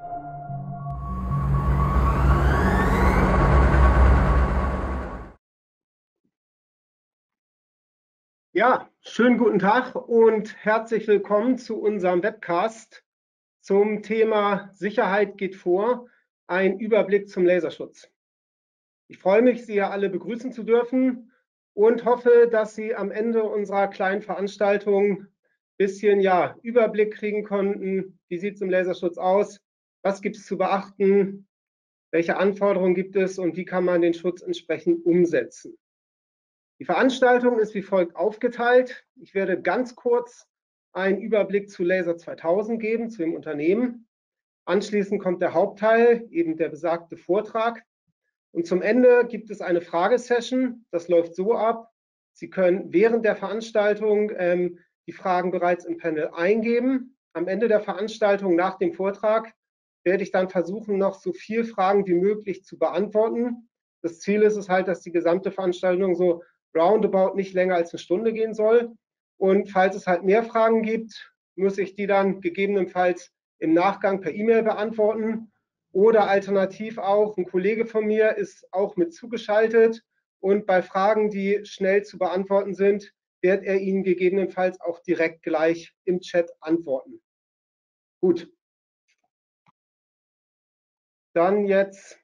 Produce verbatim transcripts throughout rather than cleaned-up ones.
Ja, schönen guten Tag und herzlich willkommen zu unserem Webcast zum Thema Sicherheit geht vor, ein Überblick zum Laserschutz. Ich freue mich, Sie ja alle begrüßen zu dürfen und hoffe, dass Sie am Ende unserer kleinen Veranstaltung ein bisschen ja, Überblick kriegen konnten. Wie sieht es im Laserschutz aus? Was gibt es zu beachten? Welche Anforderungen gibt es und wie kann man den Schutz entsprechend umsetzen? Die Veranstaltung ist wie folgt aufgeteilt. Ich werde ganz kurz einen Überblick zu Laser zweitausend geben, zu dem Unternehmen. Anschließend kommt der Hauptteil, eben der besagte Vortrag. Und zum Ende gibt es eine Fragesession. Das läuft so ab. Sie können während der Veranstaltung ähm, die Fragen bereits im Panel eingeben. Am Ende der Veranstaltung, nach dem Vortrag, werde ich dann versuchen, noch so viele Fragen wie möglich zu beantworten. Das Ziel ist es halt, dass die gesamte Veranstaltung so roundabout nicht länger als eine Stunde gehen soll. Und falls es halt mehr Fragen gibt, muss ich die dann gegebenenfalls im Nachgang per E-Mail beantworten. Oder alternativ auch, ein Kollege von mir ist auch mit zugeschaltet und bei Fragen, die schnell zu beantworten sind, wird er Ihnen gegebenenfalls auch direkt gleich im Chat antworten. Gut. Dann jetzt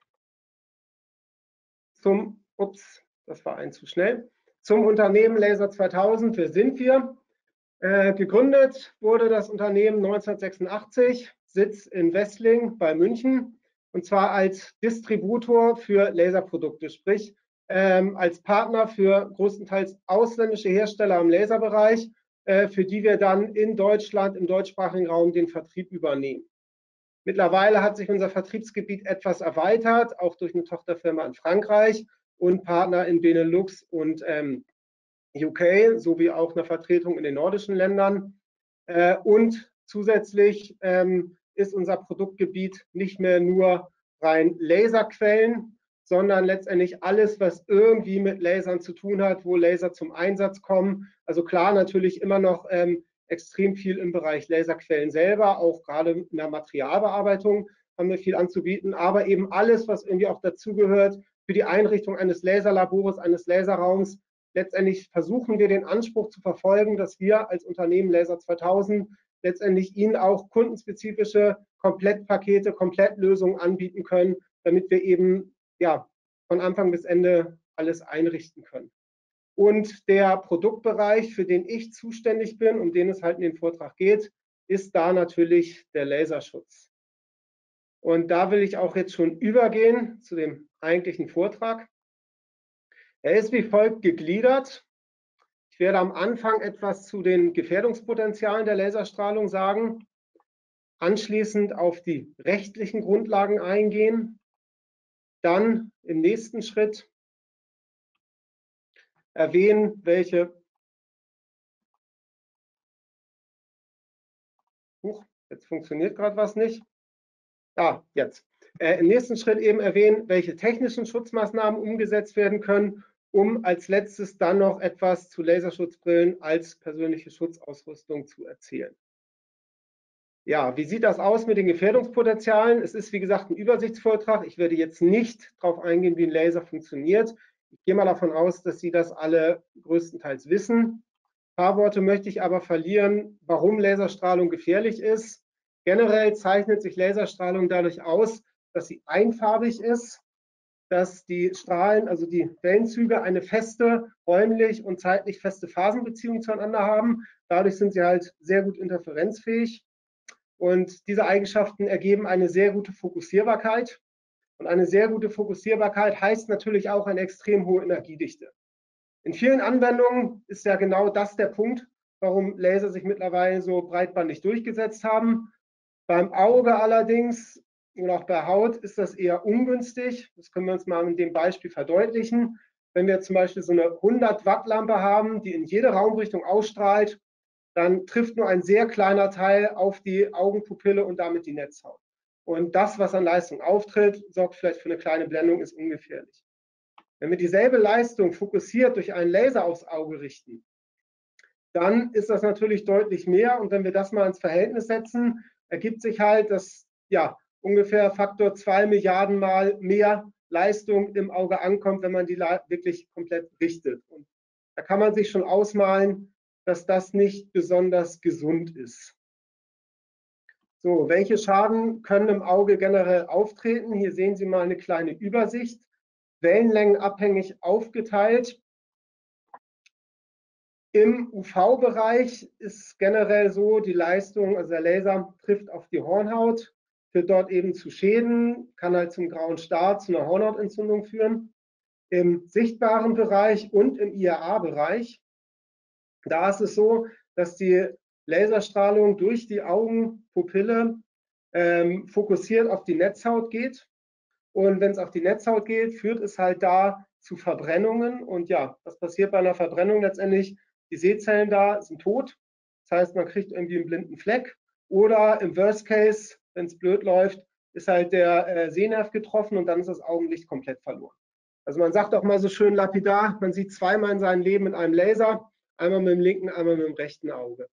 zum, ups, das war ein zu schnell, zum Unternehmen Laser zweitausend. Wer sind wir? Äh, gegründet wurde das Unternehmen neunzehnhundertsechsundachtzig, Sitz in Wessling bei München, und zwar als Distributor für Laserprodukte, sprich ähm, als Partner für größtenteils ausländische Hersteller im Laserbereich, äh, für die wir dann in Deutschland, im deutschsprachigen Raum den Vertrieb übernehmen. Mittlerweile hat sich unser Vertriebsgebiet etwas erweitert, auch durch eine Tochterfirma in Frankreich und Partner in Benelux und ähm, U K sowie auch eine Vertretung in den nordischen Ländern. Äh, und zusätzlich ähm, ist unser Produktgebiet nicht mehr nur rein Laserquellen, sondern letztendlich alles, was irgendwie mit Lasern zu tun hat, wo Laser zum Einsatz kommen. Also klar, natürlich immer noch ähm, extrem viel im Bereich Laserquellen selber, auch gerade in der Materialbearbeitung haben wir viel anzubieten, aber eben alles, was irgendwie auch dazugehört für die Einrichtung eines Laserlabors, eines Laserraums. Letztendlich versuchen wir den Anspruch zu verfolgen, dass wir als Unternehmen Laser zweitausend letztendlich Ihnen auch kundenspezifische Komplettpakete, Komplettlösungen anbieten können, damit wir eben ja, von Anfang bis Ende alles einrichten können. Und der Produktbereich, für den ich zuständig bin, um den es halt in dem Vortrag geht, ist da natürlich der Laserschutz. Und da will ich auch jetzt schon übergehen zu dem eigentlichen Vortrag. Er ist wie folgt gegliedert. Ich werde am Anfang etwas zu den Gefährdungspotenzialen der Laserstrahlung sagen, anschließend auf die rechtlichen Grundlagen eingehen, dann im nächsten Schritt erwähnen, welche Huch, jetzt funktioniert gerade was nicht. Ah, jetzt. Äh, Im nächsten Schritt eben erwähnen, welche technischen Schutzmaßnahmen umgesetzt werden können, um als letztes dann noch etwas zu Laserschutzbrillen als persönliche Schutzausrüstung zu erzählen. Ja, wie sieht das aus mit den Gefährdungspotenzialen? Es ist, wie gesagt, ein Übersichtsvortrag. Ich werde jetzt nicht darauf eingehen, wie ein Laser funktioniert. Ich gehe mal davon aus, dass Sie das alle größtenteils wissen. Ein paar Worte möchte ich aber verlieren, warum Laserstrahlung gefährlich ist. Generell zeichnet sich Laserstrahlung dadurch aus, dass sie einfarbig ist, dass die Strahlen, also die Wellenzüge, eine feste, räumlich und zeitlich feste Phasenbeziehung zueinander haben. Dadurch sind sie halt sehr gut interferenzfähig. Und diese Eigenschaften ergeben eine sehr gute Fokussierbarkeit. Und eine sehr gute Fokussierbarkeit heißt natürlich auch eine extrem hohe Energiedichte. In vielen Anwendungen ist ja genau das der Punkt, warum Laser sich mittlerweile so breitbandig durchgesetzt haben. Beim Auge allerdings oder auch bei Haut ist das eher ungünstig. Das können wir uns mal mit dem Beispiel verdeutlichen. Wenn wir zum Beispiel so eine hundert Watt Lampe haben, die in jede Raumrichtung ausstrahlt, dann trifft nur ein sehr kleiner Teil auf die Augenpupille und damit die Netzhaut. Und das, was an Leistung auftritt, sorgt vielleicht für eine kleine Blendung, ist ungefährlich. Wenn wir dieselbe Leistung fokussiert durch einen Laser aufs Auge richten, dann ist das natürlich deutlich mehr. Und wenn wir das mal ins Verhältnis setzen, ergibt sich halt, dass ja, ungefähr Faktor zwei Milliarden Mal mehr Leistung im Auge ankommt, wenn man die wirklich komplett richtet. Und da kann man sich schon ausmalen, dass das nicht besonders gesund ist. So, welche Schaden können im Auge generell auftreten? Hier sehen Sie mal eine kleine Übersicht, wellenlängenabhängig aufgeteilt. Im U V-Bereich ist generell so, die Leistung, also der Laser trifft auf die Hornhaut, führt dort eben zu Schäden, kann halt zum grauen Star, zu einer Hornhautentzündung führen. Im sichtbaren Bereich und im I R A-Bereich, da ist es so, dass die Laserstrahlung durch die Augenpupille ähm, fokussiert auf die Netzhaut geht. Und wenn es auf die Netzhaut geht, führt es halt da zu Verbrennungen. Und ja, was passiert bei einer Verbrennung letztendlich? Die Sehzellen da sind tot. Das heißt, man kriegt irgendwie einen blinden Fleck. Oder im Worst Case, wenn es blöd läuft, ist halt der äh, Sehnerv getroffen und dann ist das Augenlicht komplett verloren. Also man sagt auch mal so schön lapidar, man sieht zweimal in seinem Leben in einem Laser, einmal mit dem linken, einmal mit dem rechten Auge.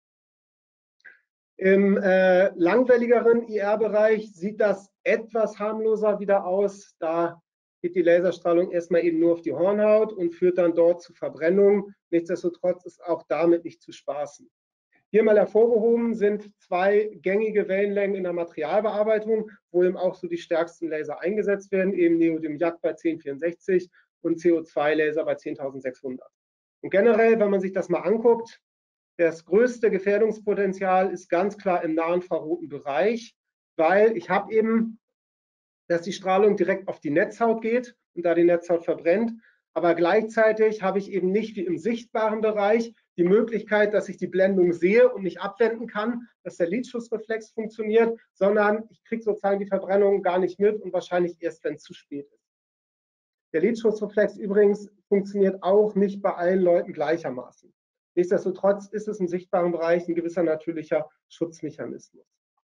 Im äh, langwelligeren I R-Bereich sieht das etwas harmloser wieder aus. Da geht die Laserstrahlung erstmal eben nur auf die Hornhaut und führt dann dort zu Verbrennungen. Nichtsdestotrotz ist auch damit nicht zu spaßen. Hier mal hervorgehoben sind zwei gängige Wellenlängen in der Materialbearbeitung, wo eben auch so die stärksten Laser eingesetzt werden, eben Neodymium-Yak bei zehn vierundsechzig und C O zwei Laser bei zehntausendsechshundert. Und generell, wenn man sich das mal anguckt, das größte Gefährdungspotenzial ist ganz klar im nahinfraroten Bereich, weil ich habe eben, dass die Strahlung direkt auf die Netzhaut geht und da die Netzhaut verbrennt. Aber gleichzeitig habe ich eben nicht wie im sichtbaren Bereich die Möglichkeit, dass ich die Blendung sehe und nicht abwenden kann, dass der Lidschutzreflex funktioniert, sondern ich kriege sozusagen die Verbrennung gar nicht mit und wahrscheinlich erst, wenn es zu spät ist. Der Lidschutzreflex übrigens funktioniert auch nicht bei allen Leuten gleichermaßen. Nichtsdestotrotz ist es im sichtbaren Bereich ein gewisser natürlicher Schutzmechanismus.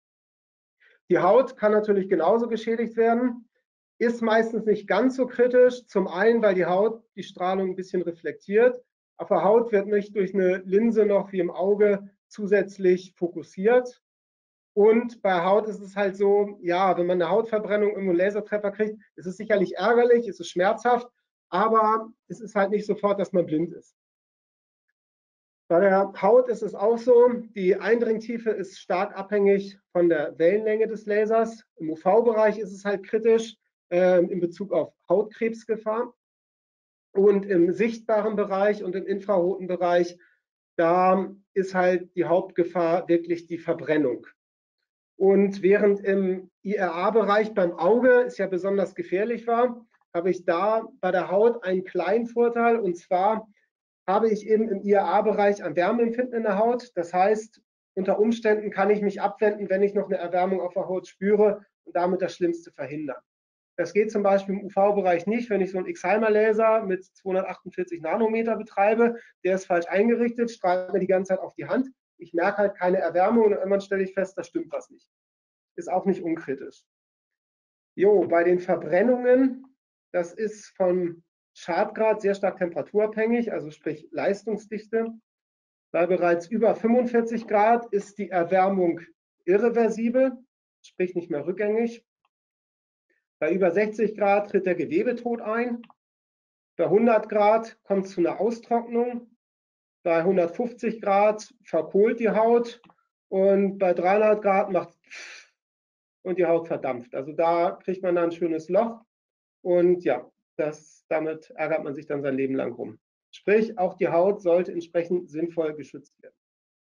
Die Haut kann natürlich genauso geschädigt werden, ist meistens nicht ganz so kritisch. Zum einen, weil die Haut die Strahlung ein bisschen reflektiert. Auf der Haut wird nicht durch eine Linse noch wie im Auge zusätzlich fokussiert. Und bei Haut ist es halt so, ja, wenn man eine Hautverbrennung im Lasertreffer kriegt, ist es sicherlich ärgerlich, ist es schmerzhaft, aber es ist halt nicht sofort, dass man blind ist. Bei der Haut ist es auch so, die Eindringtiefe ist stark abhängig von der Wellenlänge des Lasers. Im U V-Bereich ist es halt kritisch äh, in Bezug auf Hautkrebsgefahr. Und im sichtbaren Bereich und im infraroten Bereich, da ist halt die Hauptgefahr wirklich die Verbrennung. Und während im I R A-Bereich beim Auge es ja besonders gefährlich war, habe ich da bei der Haut einen kleinen Vorteil, und zwar habe ich eben im I R A-Bereich ein Wärmeempfinden in der Haut. Das heißt, unter Umständen kann ich mich abwenden, wenn ich noch eine Erwärmung auf der Haut spüre und damit das Schlimmste verhindern. Das geht zum Beispiel im U V-Bereich nicht, wenn ich so einen Excimer-Laser mit zweihundertachtundvierzig Nanometer betreibe. Der ist falsch eingerichtet, strahlt mir die ganze Zeit auf die Hand. Ich merke halt keine Erwärmung und irgendwann stelle ich fest, da stimmt was nicht. Ist auch nicht unkritisch. Jo, bei den Verbrennungen, das ist von Schadgrad sehr stark temperaturabhängig, also sprich Leistungsdichte. Bei bereits über fünfundvierzig Grad ist die Erwärmung irreversibel, sprich nicht mehr rückgängig. Bei über sechzig Grad tritt der Gewebetod ein. Bei hundert Grad kommt es zu einer Austrocknung. Bei hundertfünfzig Grad verkohlt die Haut und bei dreihundert Grad macht es und die Haut verdampft. Also da kriegt man dann ein schönes Loch und ja, das, damit ärgert man sich dann sein Leben lang rum. Sprich, auch die Haut sollte entsprechend sinnvoll geschützt werden.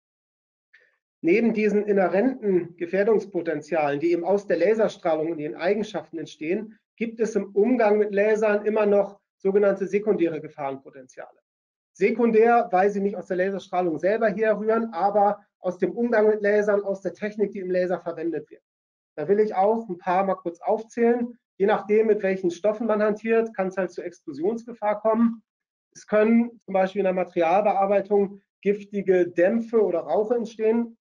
Neben diesen inhärenten Gefährdungspotenzialen, die eben aus der Laserstrahlung und ihren Eigenschaften entstehen, gibt es im Umgang mit Lasern immer noch sogenannte sekundäre Gefahrenpotenziale. Sekundär, weil sie nicht aus der Laserstrahlung selber herrühren, aber aus dem Umgang mit Lasern, aus der Technik, die im Laser verwendet wird. Da will ich auch ein paar mal kurz aufzählen. Je nachdem, mit welchen Stoffen man hantiert, kann es halt zur Explosionsgefahr kommen. Es können zum Beispiel in der Materialbearbeitung giftige Dämpfe oder Rauche entstehen.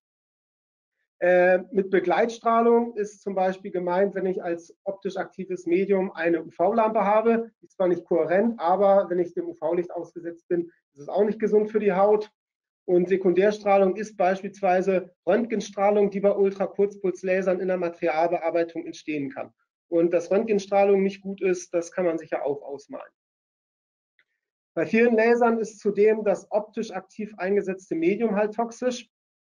Äh, mit Begleitstrahlung ist zum Beispiel gemeint, wenn ich als optisch aktives Medium eine U V-Lampe habe, ist zwar nicht kohärent, aber wenn ich dem U V-Licht ausgesetzt bin, ist es auch nicht gesund für die Haut. Und Sekundärstrahlung ist beispielsweise Röntgenstrahlung, die bei Ultrakurzpulslasern in der Materialbearbeitung entstehen kann. Und dass Röntgenstrahlung nicht gut ist, das kann man sich ja auch ausmalen. Bei vielen Lasern ist zudem das optisch aktiv eingesetzte Medium halt toxisch.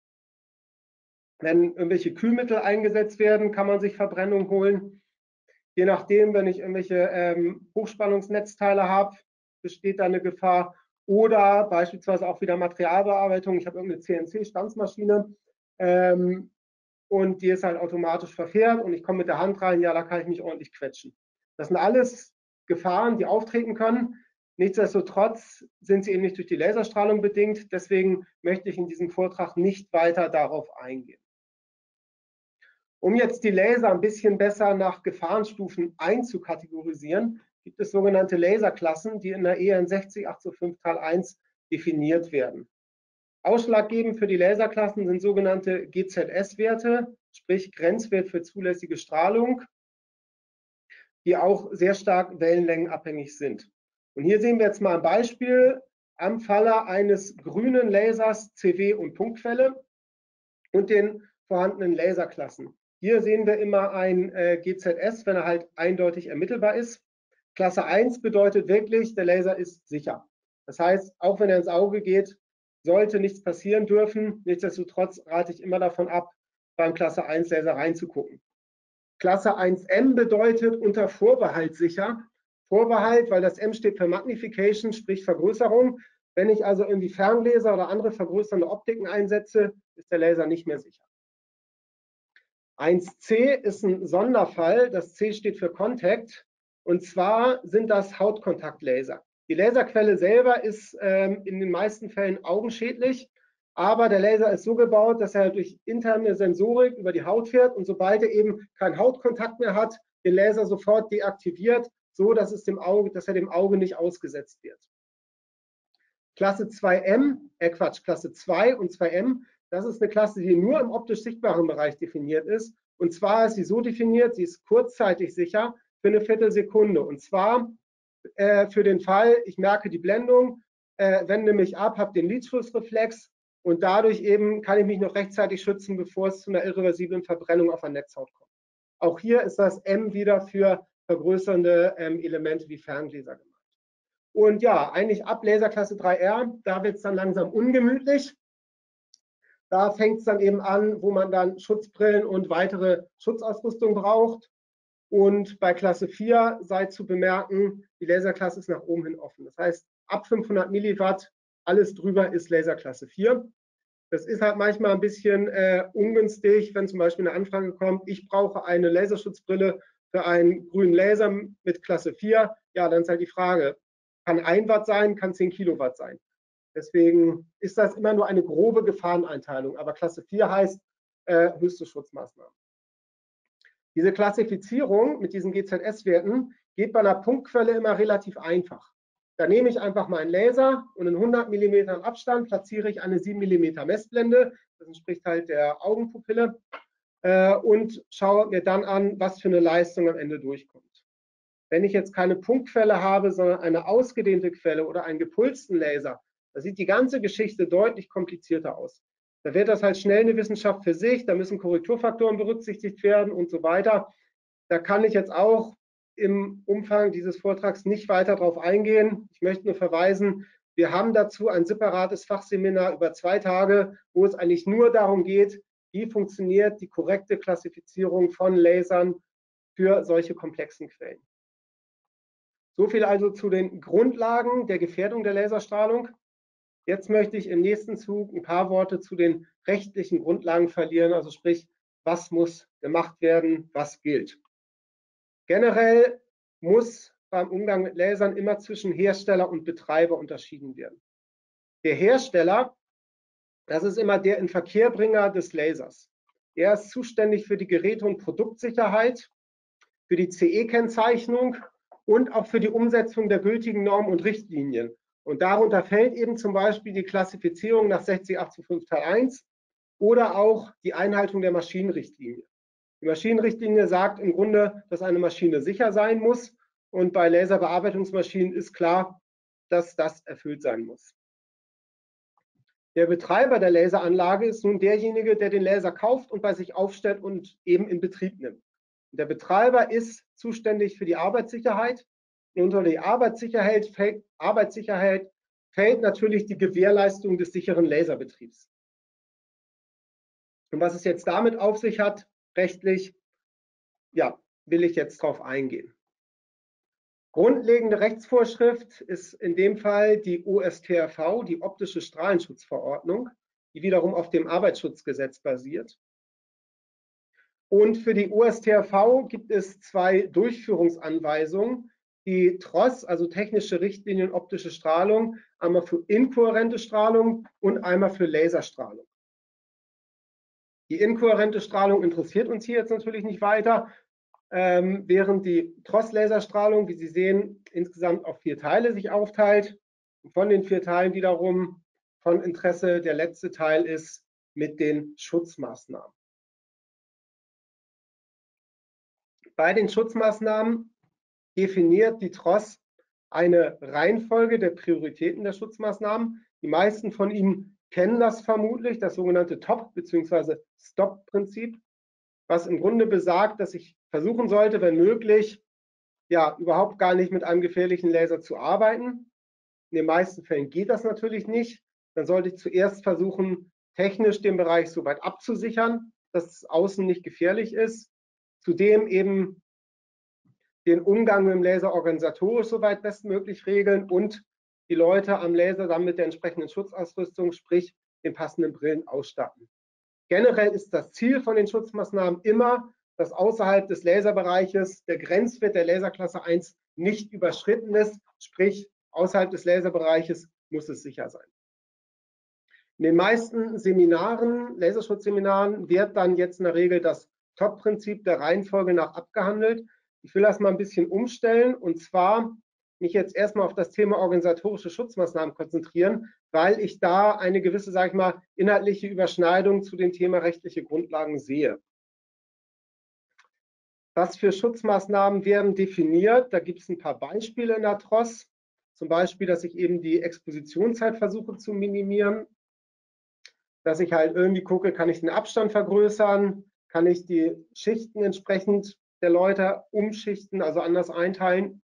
Wenn irgendwelche Kühlmittel eingesetzt werden, kann man sich Verbrennung holen. Je nachdem, wenn ich irgendwelche ähm, Hochspannungsnetzteile habe, besteht da eine Gefahr. Oder beispielsweise auch wieder Materialbearbeitung. Ich habe irgendeine C N C-Stanzmaschine ähm, und die ist halt automatisch verfährt und ich komme mit der Hand rein, ja, da kann ich mich ordentlich quetschen. Das sind alles Gefahren, die auftreten können. Nichtsdestotrotz sind sie eben nicht durch die Laserstrahlung bedingt. Deswegen möchte ich in diesem Vortrag nicht weiter darauf eingehen. Um jetzt die Laser ein bisschen besser nach Gefahrenstufen einzukategorisieren, gibt es sogenannte Laserklassen, die in der E N sechzig acht zwei fünf Teil eins definiert werden. Ausschlaggebend für die Laserklassen sind sogenannte G Z S-Werte, sprich Grenzwert für zulässige Strahlung, die auch sehr stark wellenlängenabhängig sind. Und hier sehen wir jetzt mal ein Beispiel am Falle eines grünen Lasers C W und Punktquelle und den vorhandenen Laserklassen. Hier sehen wir immer ein äh, G Z S, wenn er halt eindeutig ermittelbar ist. Klasse eins bedeutet wirklich, der Laser ist sicher. Das heißt, auch wenn er ins Auge geht, sollte nichts passieren dürfen. Nichtsdestotrotz rate ich immer davon ab, beim Klasse eins Laser reinzugucken. Klasse eins M bedeutet unter Vorbehalt sicher. Vorbehalt, weil das M steht für Magnification, sprich Vergrößerung. Wenn ich also irgendwie Fernlaser oder andere vergrößernde Optiken einsetze, ist der Laser nicht mehr sicher. eins C ist ein Sonderfall. Das C steht für Contact. Und zwar sind das Hautkontaktlaser. Die Laserquelle selber ist ähm, in den meisten Fällen augenschädlich, aber der Laser ist so gebaut, dass er durch interne Sensorik über die Haut fährt und sobald er eben keinen Hautkontakt mehr hat, den Laser sofort deaktiviert, so dass, es dem Auge, dass er dem Auge nicht ausgesetzt wird. Klasse zwei M, äh Quatsch, Klasse zwei und zwei M, das ist eine Klasse, die nur im optisch sichtbaren Bereich definiert ist. Und zwar ist sie so definiert, sie ist kurzzeitig sicher für eine Viertelsekunde. Und zwar äh, für den Fall, ich merke die Blendung, äh, wende mich ab, habe den Lidschlussreflex und dadurch eben kann ich mich noch rechtzeitig schützen, bevor es zu einer irreversiblen Verbrennung auf der Netzhaut kommt. Auch hier ist das M wieder für vergrößernde ähm, Elemente wie Ferngläser gemacht. Und ja, eigentlich ab Laserklasse drei R, da wird es dann langsam ungemütlich. Da fängt es dann eben an, wo man dann Schutzbrillen und weitere Schutzausrüstung braucht. Und bei Klasse vier sei zu bemerken, die Laserklasse ist nach oben hin offen. Das heißt, ab fünfhundert Milliwatt, alles drüber ist Laserklasse vier. Das ist halt manchmal ein bisschen äh, ungünstig, wenn zum Beispiel eine Anfrage kommt, ich brauche eine Laserschutzbrille für einen grünen Laser mit Klasse vier. Ja, dann ist halt die Frage, kann ein Watt sein, kann zehn Kilowatt sein. Deswegen ist das immer nur eine grobe Gefahreneinteilung. Aber Klasse vier heißt äh, höchste Schutzmaßnahmen. Diese Klassifizierung mit diesen G Z S-Werten geht bei einer Punktquelle immer relativ einfach. Da nehme ich einfach mal einen Laser und in hundert Millimetern Abstand platziere ich eine sieben Millimeter Messblende. Das entspricht halt der Augenpupille. Äh, und schaue mir dann an, was für eine Leistung am Ende durchkommt. Wenn ich jetzt keine Punktquelle habe, sondern eine ausgedehnte Quelle oder einen gepulsten Laser, da sieht die ganze Geschichte deutlich komplizierter aus. Da wird das halt schnell eine Wissenschaft für sich, da müssen Korrekturfaktoren berücksichtigt werden und so weiter. Da kann ich jetzt auch im Umfang dieses Vortrags nicht weiter darauf eingehen. Ich möchte nur verweisen, wir haben dazu ein separates Fachseminar über zwei Tage, wo es eigentlich nur darum geht, wie funktioniert die korrekte Klassifizierung von Lasern für solche komplexen Quellen. So viel also zu den Grundlagen der Gefährdung der Laserstrahlung. Jetzt möchte ich im nächsten Zug ein paar Worte zu den rechtlichen Grundlagen verlieren, also sprich, was muss gemacht werden, was gilt. Generell muss beim Umgang mit Lasern immer zwischen Hersteller und Betreiber unterschieden werden. Der Hersteller, das ist immer der Inverkehrbringer des Lasers. Er ist zuständig für die Geräte- und Produktsicherheit, für die C E-Kennzeichnung und auch für die Umsetzung der gültigen Normen und Richtlinien. Und darunter fällt eben zum Beispiel die Klassifizierung nach sechzig acht zwei fünf Teil eins oder auch die Einhaltung der Maschinenrichtlinie. Die Maschinenrichtlinie sagt im Grunde, dass eine Maschine sicher sein muss und bei Laserbearbeitungsmaschinen ist klar, dass das erfüllt sein muss. Der Betreiber der Laseranlage ist nun derjenige, der den Laser kauft und bei sich aufstellt und eben in Betrieb nimmt. Der Betreiber ist zuständig für die Arbeitssicherheit. Und unter die Arbeitssicherheit fällt, Arbeitssicherheit fällt natürlich die Gewährleistung des sicheren Laserbetriebs. Und was es jetzt damit auf sich hat, rechtlich, ja, will ich jetzt darauf eingehen. Grundlegende Rechtsvorschrift ist in dem Fall die O S T R V, die optische Strahlenschutzverordnung, die wiederum auf dem Arbeitsschutzgesetz basiert. Und für die O S T R V gibt es zwei Durchführungsanweisungen, die T R O S, also technische Richtlinien optische Strahlung, einmal für inkohärente Strahlung und einmal für Laserstrahlung. Die inkohärente Strahlung interessiert uns hier jetzt natürlich nicht weiter, ähm, während die T R O S-Laserstrahlung, wie Sie sehen, insgesamt auf vier Teile sich aufteilt. Und von den vier Teilen wiederum von Interesse der letzte Teil ist mit den Schutzmaßnahmen. Bei den Schutzmaßnahmen definiert die T R O S eine Reihenfolge der Prioritäten der Schutzmaßnahmen. Die meisten von Ihnen kennen das vermutlich, das sogenannte Top- bzw. Stop-Prinzip, was im Grunde besagt, dass ich versuchen sollte, wenn möglich, ja, überhaupt gar nicht mit einem gefährlichen Laser zu arbeiten. In den meisten Fällen geht das natürlich nicht. Dann sollte ich zuerst versuchen, technisch den Bereich so weit abzusichern, dass es außen nicht gefährlich ist. Zudem eben den Umgang mit dem Laser organisatorisch soweit bestmöglich regeln und die Leute am Laser dann mit der entsprechenden Schutzausrüstung, sprich den passenden Brillen, ausstatten. Generell ist das Ziel von den Schutzmaßnahmen immer, dass außerhalb des Laserbereiches der Grenzwert der Laserklasse eins nicht überschritten ist, sprich außerhalb des Laserbereiches muss es sicher sein. In den meisten Seminaren, Laserschutzseminaren, wird dann jetzt in der Regel das Top-Prinzip der Reihenfolge nach abgehandelt. Ich will das mal ein bisschen umstellen und zwar mich jetzt erstmal auf das Thema organisatorische Schutzmaßnahmen konzentrieren, weil ich da eine gewisse, sage ich mal, inhaltliche Überschneidung zu dem Thema rechtliche Grundlagen sehe. Was für Schutzmaßnahmen werden definiert? Da gibt es ein paar Beispiele in der T R O S. Zum Beispiel, dass ich eben die Expositionszeit versuche zu minimieren, dass ich halt irgendwie gucke, kann ich den Abstand vergrößern, kann ich die Schichten entsprechend der Leute umschichten, also anders einteilen.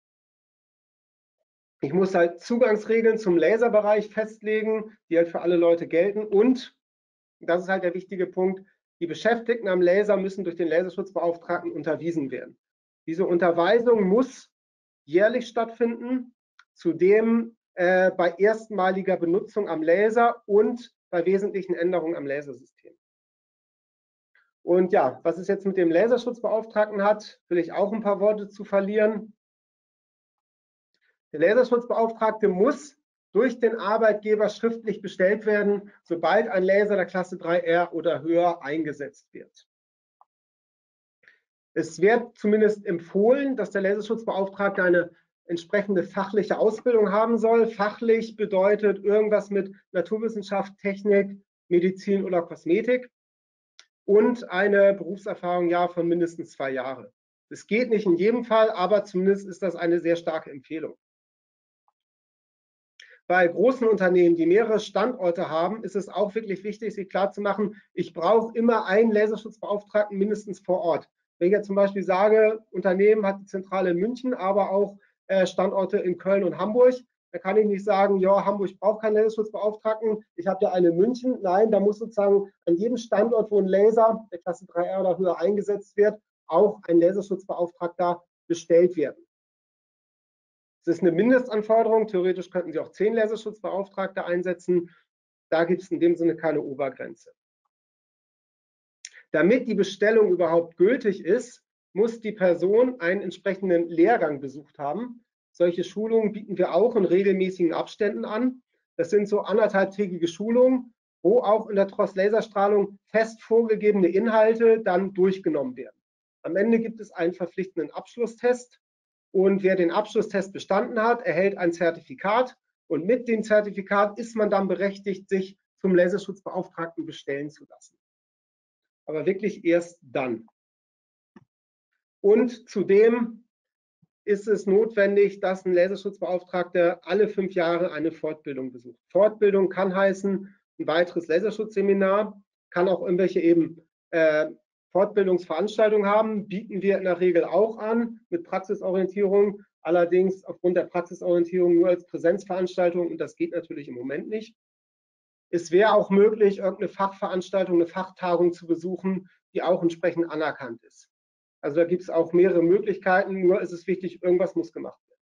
Ich muss halt Zugangsregeln zum Laserbereich festlegen, die halt für alle Leute gelten. Und, das ist halt der wichtige Punkt, die Beschäftigten am Laser müssen durch den Laserschutzbeauftragten unterwiesen werden. Diese Unterweisung muss jährlich stattfinden, zudem äh, bei erstmaliger Benutzung am Laser und bei wesentlichen Änderungen am Lasersystem. Und ja, was es jetzt mit dem Laserschutzbeauftragten hat, will ich auch ein paar Worte zu verlieren. Der Laserschutzbeauftragte muss durch den Arbeitgeber schriftlich bestellt werden, sobald ein Laser der Klasse drei R oder höher eingesetzt wird. Es wird zumindest empfohlen, dass der Laserschutzbeauftragte eine entsprechende fachliche Ausbildung haben soll. Fachlich bedeutet irgendwas mit Naturwissenschaft, Technik, Medizin oder Kosmetik und eine Berufserfahrung ja von mindestens zwei Jahren. Das geht nicht in jedem Fall, aber zumindest ist das eine sehr starke Empfehlung. Bei großen Unternehmen, die mehrere Standorte haben, ist es auch wirklich wichtig, sich klarzumachen, ich brauche immer einen Laserschutzbeauftragten mindestens vor Ort. Wenn ich jetzt zum Beispiel sage, Unternehmen hat die Zentrale in München, aber auch äh, Standorte in Köln und Hamburg, da kann ich nicht sagen, ja, Hamburg braucht keinen Laserschutzbeauftragten, ich habe ja einen in München. Nein, da muss sozusagen an jedem Standort, wo ein Laser der Klasse drei R oder höher eingesetzt wird, auch ein Laserschutzbeauftragter bestellt werden. Das ist eine Mindestanforderung. Theoretisch könnten Sie auch zehn Laserschutzbeauftragte einsetzen. Da gibt es in dem Sinne keine Obergrenze. Damit die Bestellung überhaupt gültig ist, muss die Person einen entsprechenden Lehrgang besucht haben. Solche Schulungen bieten wir auch in regelmäßigen Abständen an. Das sind so anderthalbtägige Schulungen, wo auch in der T R O S-Laserstrahlung fest vorgegebene Inhalte dann durchgenommen werden. Am Ende gibt es einen verpflichtenden Abschlusstest. Und wer den Abschlusstest bestanden hat, erhält ein Zertifikat. Und mit dem Zertifikat ist man dann berechtigt, sich zum Laserschutzbeauftragten bestellen zu lassen. Aber wirklich erst dann. Und zudem ist es notwendig, dass ein Laserschutzbeauftragter alle fünf Jahre eine Fortbildung besucht. Fortbildung kann heißen ein weiteres Laserschutzseminar, kann auch irgendwelche eben äh, Fortbildungsveranstaltungen haben, bieten wir in der Regel auch an mit Praxisorientierung, allerdings aufgrund der Praxisorientierung nur als Präsenzveranstaltung und das geht natürlich im Moment nicht. Es wäre auch möglich, irgendeine Fachveranstaltung, eine Fachtagung zu besuchen, die auch entsprechend anerkannt ist. Also da gibt es auch mehrere Möglichkeiten, nur ist es wichtig, irgendwas muss gemacht werden.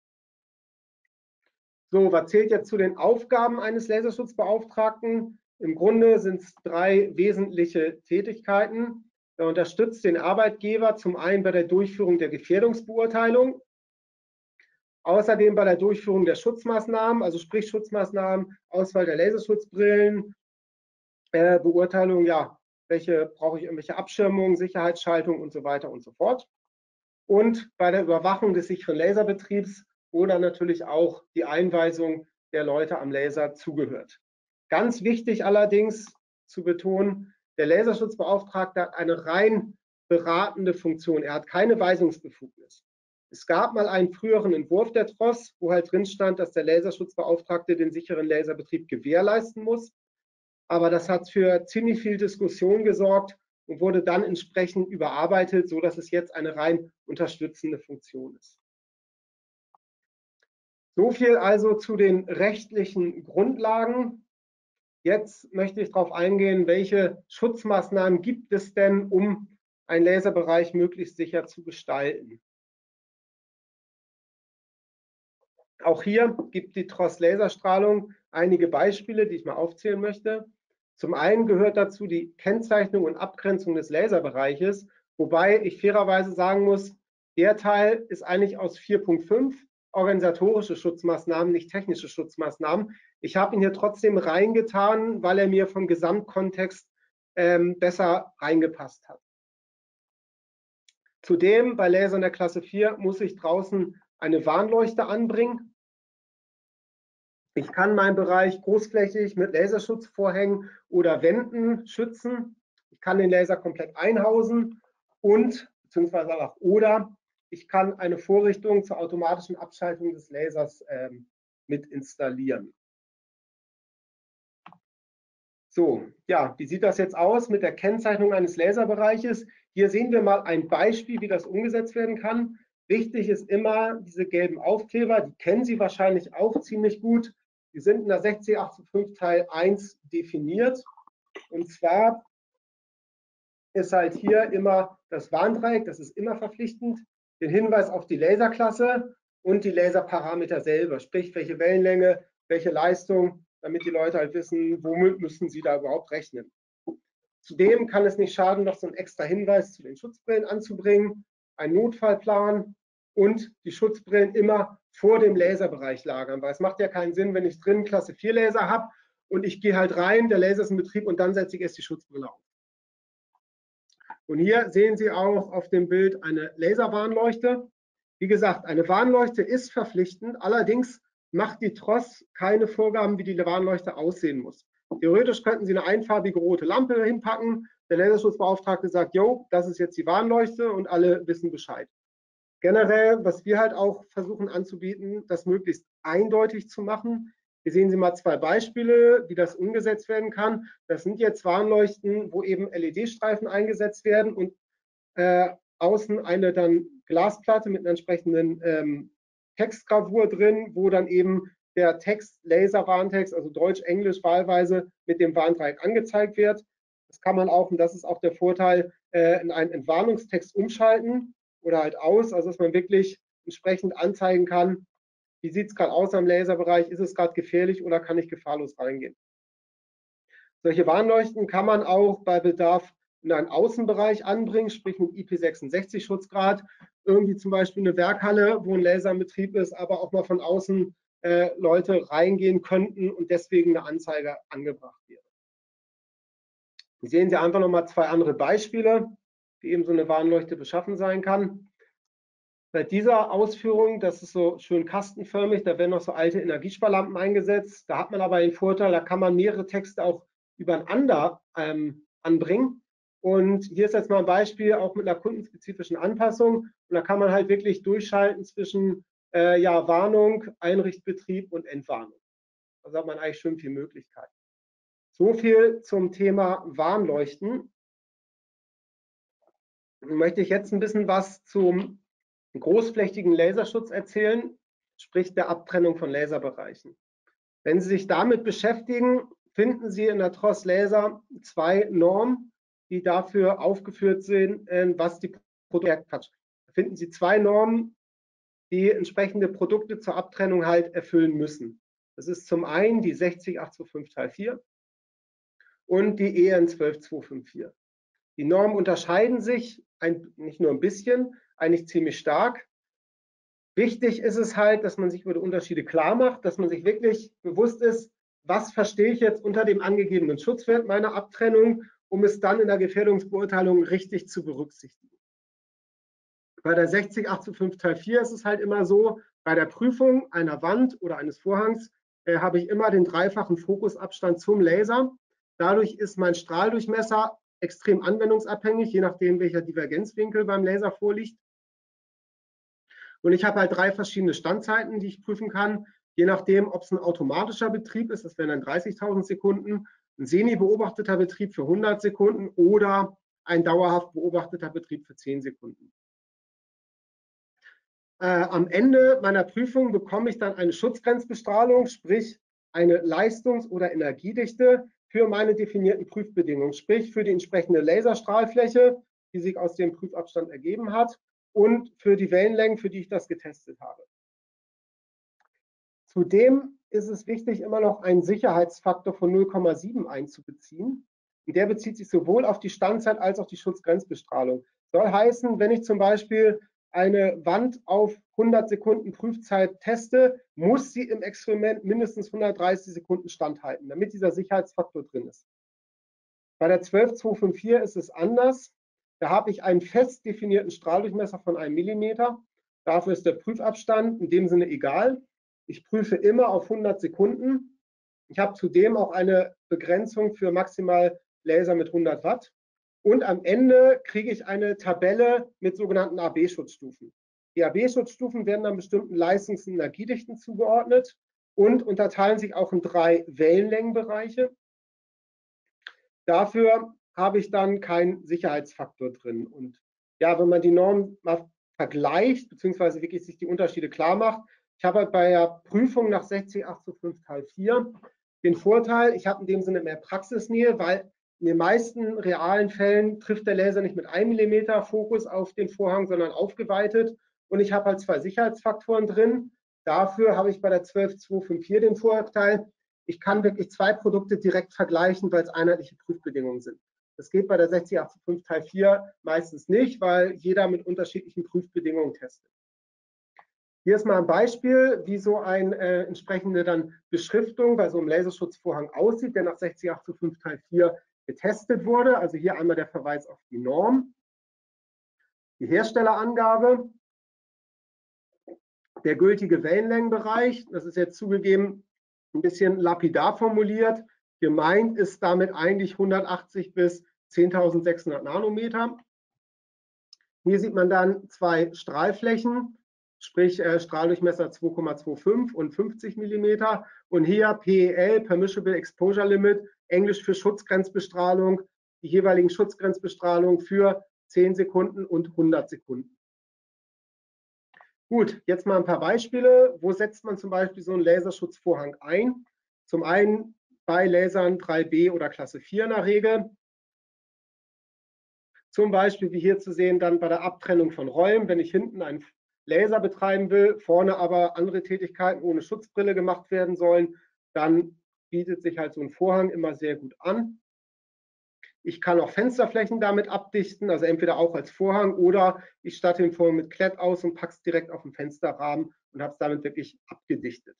So, was zählt jetzt zu den Aufgaben eines Laserschutzbeauftragten? Im Grunde sind es drei wesentliche Tätigkeiten. Er unterstützt den Arbeitgeber zum einen bei der Durchführung der Gefährdungsbeurteilung, außerdem bei der Durchführung der Schutzmaßnahmen, also sprich Schutzmaßnahmen, Auswahl der Laserschutzbrillen, äh, Beurteilung, ja, welche brauche ich, irgendwelche Abschirmung, Sicherheitsschaltung und so weiter und so fort. Und bei der Überwachung des sicheren Laserbetriebs, wo dann natürlich auch die Einweisung der Leute am Laser zugehört. Ganz wichtig allerdings zu betonen, der Laserschutzbeauftragte hat eine rein beratende Funktion. Er hat keine Weisungsbefugnis. Es gab mal einen früheren Entwurf der T R O S, wo halt drin stand, dass der Laserschutzbeauftragte den sicheren Laserbetrieb gewährleisten muss. Aber das hat für ziemlich viel Diskussion gesorgt und wurde dann entsprechend überarbeitet, sodass es jetzt eine rein unterstützende Funktion ist. So viel also zu den rechtlichen Grundlagen. Jetzt möchte ich darauf eingehen, welche Schutzmaßnahmen gibt es denn, um einen Laserbereich möglichst sicher zu gestalten. Auch hier gibt die T R O S Laserstrahlung einige Beispiele, die ich mal aufzählen möchte. Zum einen gehört dazu die Kennzeichnung und Abgrenzung des Laserbereiches, wobei ich fairerweise sagen muss, der Teil ist eigentlich aus vier Punkt fünf, organisatorische Schutzmaßnahmen, nicht technische Schutzmaßnahmen. Ich habe ihn hier trotzdem reingetan, weil er mir vom Gesamtkontext ähm, besser reingepasst hat. Zudem bei Lasern der Klasse vier muss ich draußen eine Warnleuchte anbringen. Ich kann meinen Bereich großflächig mit Laserschutzvorhängen oder Wänden schützen. Ich kann den Laser komplett einhausen und, beziehungsweise auch oder, ich kann eine Vorrichtung zur automatischen Abschaltung des Lasers ähm, mit installieren. So, ja, wie sieht das jetzt aus mit der Kennzeichnung eines Laserbereiches? Hier sehen wir mal ein Beispiel, wie das umgesetzt werden kann. Wichtig ist immer diese gelben Aufkleber, die kennen Sie wahrscheinlich auch ziemlich gut. Die sind in der sechzig C acht fünf Teil eins definiert. Und zwar ist halt hier immer das Warndreieck, das ist immer verpflichtend, den Hinweis auf die Laserklasse und die Laserparameter selber, sprich welche Wellenlänge, welche Leistung, damit die Leute halt wissen, womit müssen sie da überhaupt rechnen. Zudem kann es nicht schaden, noch so einen extra Hinweis zu den Schutzbrillen anzubringen, einen Notfallplan und die Schutzbrillen immer vor dem Laserbereich lagern, weil es macht ja keinen Sinn, wenn ich drin Klasse vier Laser habe und ich gehe halt rein, der Laser ist in Betrieb und dann setze ich erst die Schutzbrille auf. Und hier sehen Sie auch auf dem Bild eine Laserwarnleuchte. Wie gesagt, eine Warnleuchte ist verpflichtend, allerdings macht die T R O S keine Vorgaben, wie die Warnleuchte aussehen muss. Theoretisch könnten Sie eine einfarbige rote Lampe hinpacken, der Laserschutzbeauftragte sagt, jo, das ist jetzt die Warnleuchte und alle wissen Bescheid. Generell, was wir halt auch versuchen anzubieten, das möglichst eindeutig zu machen. Hier sehen Sie mal zwei Beispiele, wie das umgesetzt werden kann. Das sind jetzt Warnleuchten, wo eben L E D-Streifen eingesetzt werden und äh, außen eine dann Glasplatte mit einer entsprechenden ähm, Textgravur drin, wo dann eben der Text, Laser-Warntext, also Deutsch, Englisch wahlweise mit dem Warndreieck angezeigt wird. Das kann man auch, und das ist auch der Vorteil, äh, in einen Entwarnungstext umschalten oder halt aus, also dass man wirklich entsprechend anzeigen kann, wie sieht es gerade aus am Laserbereich, ist es gerade gefährlich oder kann ich gefahrlos reingehen. Solche Warnleuchten kann man auch bei Bedarf in einen Außenbereich anbringen, sprich mit I P sechsundsechzig Schutzgrad, irgendwie zum Beispiel eine Werkhalle, wo ein Laser in Betrieb ist, aber auch mal von außen äh, Leute reingehen könnten und deswegen eine Anzeige angebracht wäre. Hier sehen Sie einfach nochmal zwei andere Beispiele, wie eben so eine Warnleuchte beschaffen sein kann. Bei dieser Ausführung, das ist so schön kastenförmig, da werden noch so alte Energiesparlampen eingesetzt. Da hat man aber den Vorteil, da kann man mehrere Texte auch übereinander ähm, anbringen. Und hier ist jetzt mal ein Beispiel, auch mit einer kundenspezifischen Anpassung. Und da kann man halt wirklich durchschalten zwischen äh, ja, Warnung, Einrichtbetrieb und Entwarnung. Also hat man eigentlich schon viele Möglichkeiten. So viel zum Thema Warnleuchten. Dann möchte ich jetzt ein bisschen was zum großflächigen Laserschutz erzählen, sprich der Abtrennung von Laserbereichen. Wenn Sie sich damit beschäftigen, finden Sie in der T R O S Laser zwei Normen, die dafür aufgeführt sind, was die Produkte, da finden Sie zwei Normen, die entsprechende Produkte zur Abtrennung halt erfüllen müssen. Das ist zum einen die sechzig acht zwei fünf Teil vier und die E N zwölf zwei fünf vier. Die Normen unterscheiden sich ein, nicht nur ein bisschen, eigentlich ziemlich stark. Wichtig ist es halt, dass man sich über die Unterschiede klar macht, dass man sich wirklich bewusst ist, was verstehe ich jetzt unter dem angegebenen Schutzwert meiner Abtrennung, um es dann in der Gefährdungsbeurteilung richtig zu berücksichtigen. Bei der sechzig acht zwei fünf Teil vier ist es halt immer so, bei der Prüfung einer Wand oder eines Vorhangs äh, habe ich immer den dreifachen Fokusabstand zum Laser. Dadurch ist mein Strahldurchmesser extrem anwendungsabhängig, je nachdem, welcher Divergenzwinkel beim Laser vorliegt. Und ich habe halt drei verschiedene Standzeiten, die ich prüfen kann, je nachdem, ob es ein automatischer Betrieb ist, das wären dann dreißigtausend Sekunden, ein semi-beobachteter Betrieb für hundert Sekunden oder ein dauerhaft beobachteter Betrieb für zehn Sekunden. Äh, am Ende meiner Prüfung bekomme ich dann eine Schutzgrenzbestrahlung, sprich eine Leistungs- oder Energiedichte für meine definierten Prüfbedingungen, sprich für die entsprechende Laserstrahlfläche, die sich aus dem Prüfabstand ergeben hat, und für die Wellenlängen, für die ich das getestet habe. Zudem ist es wichtig, immer noch einen Sicherheitsfaktor von null Komma sieben einzubeziehen. Und der bezieht sich sowohl auf die Standzeit als auch die Schutzgrenzbestrahlung. Soll heißen, wenn ich zum Beispiel eine Wand auf hundert Sekunden Prüfzeit teste, muss sie im Experiment mindestens hundertdreißig Sekunden standhalten, damit dieser Sicherheitsfaktor drin ist. Bei der zwölf zwei fünf vier ist es anders. Da habe ich einen fest definierten Strahldurchmesser von einem Millimeter. Dafür ist der Prüfabstand in dem Sinne egal. Ich prüfe immer auf hundert Sekunden. Ich habe zudem auch eine Begrenzung für maximal Laser mit hundert Watt. Und am Ende kriege ich eine Tabelle mit sogenannten A B-Schutzstufen. Die A B-Schutzstufen werden dann bestimmten Leistungs- und Energiedichten zugeordnet und unterteilen sich auch in drei Wellenlängenbereiche. Dafür habe ich dann keinen Sicherheitsfaktor drin. Und ja, wenn man die Normen mal vergleicht, beziehungsweise wirklich sich die Unterschiede klar macht, ich habe bei der Prüfung nach sechzig acht zwei fünf Teil vier den Vorteil, ich habe in dem Sinne mehr Praxisnähe, weil in den meisten realen Fällen trifft der Laser nicht mit einem Millimeter Fokus auf den Vorhang, sondern aufgeweitet. Und ich habe halt zwei Sicherheitsfaktoren drin. Dafür habe ich bei der zwölf zwei fünf vier den Vorteil, ich kann wirklich zwei Produkte direkt vergleichen, weil es einheitliche Prüfbedingungen sind. Das geht bei der sechzig acht zwei fünf Teil vier meistens nicht, weil jeder mit unterschiedlichen Prüfbedingungen testet. Hier ist mal ein Beispiel, wie so eine äh, entsprechende dann Beschriftung bei so einem Laserschutzvorhang aussieht, der nach sechzig acht zwei fünf Teil vier getestet wurde. Also hier einmal der Verweis auf die Norm, die Herstellerangabe, der gültige Wellenlängenbereich. Das ist jetzt zugegeben ein bisschen lapidar formuliert. Gemeint ist damit eigentlich hundertachtzig bis zehntausendsechshundert Nanometer. Hier sieht man dann zwei Strahlflächen, sprich äh, Strahldurchmesser zwei Komma fünfundzwanzig und fünfzig Millimeter. Und hier P E L, Permissible Exposure Limit, Englisch für Schutzgrenzbestrahlung, die jeweiligen Schutzgrenzbestrahlung für zehn Sekunden und hundert Sekunden. Gut, jetzt mal ein paar Beispiele. Wo setzt man zum Beispiel so einen Laserschutzvorhang ein? Zum einen bei Lasern drei B oder Klasse vier in der Regel. Zum Beispiel, wie hier zu sehen, dann bei der Abtrennung von Räumen, wenn ich hinten einen Laser betreiben will, vorne aber andere Tätigkeiten ohne Schutzbrille gemacht werden sollen, dann bietet sich halt so ein Vorhang immer sehr gut an. Ich kann auch Fensterflächen damit abdichten, also entweder auch als Vorhang oder ich statte den Vorhang mit Klett aus und packe es direkt auf den Fensterrahmen und habe es damit wirklich abgedichtet.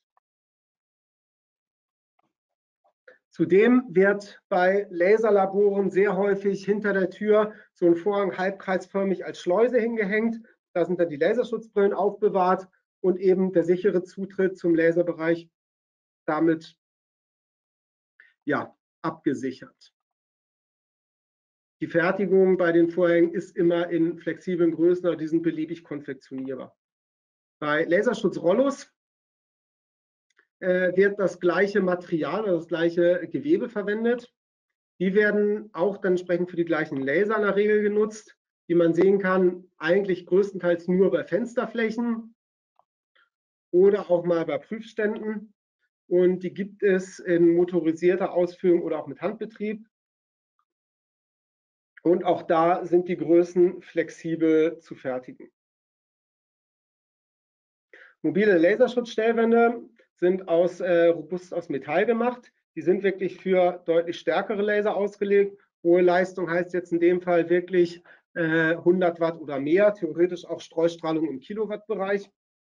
Zudem wird bei Laserlaboren sehr häufig hinter der Tür so ein Vorhang halbkreisförmig als Schleuse hingehängt. Da sind dann die Laserschutzbrillen aufbewahrt und eben der sichere Zutritt zum Laserbereich damit ja, abgesichert. Die Fertigung bei den Vorhängen ist immer in flexiblen Größen, aber die sind beliebig konfektionierbar. Bei Laserschutzrollos äh, wird das gleiche Material, also das gleiche Gewebe verwendet. Die werden auch dann entsprechend für die gleichen Laser in der Regel genutzt, wie man sehen kann, eigentlich größtenteils nur bei Fensterflächen oder auch mal bei Prüfständen. Und die gibt es in motorisierter Ausführung oder auch mit Handbetrieb. Und auch da sind die Größen flexibel zu fertigen. Mobile Laserschutzstellwände sind aus, äh, robust aus Metall gemacht. Die sind wirklich für deutlich stärkere Laser ausgelegt. Hohe Leistung heißt jetzt in dem Fall wirklich äh, hundert Watt oder mehr, theoretisch auch Streustrahlung im Kilowattbereich.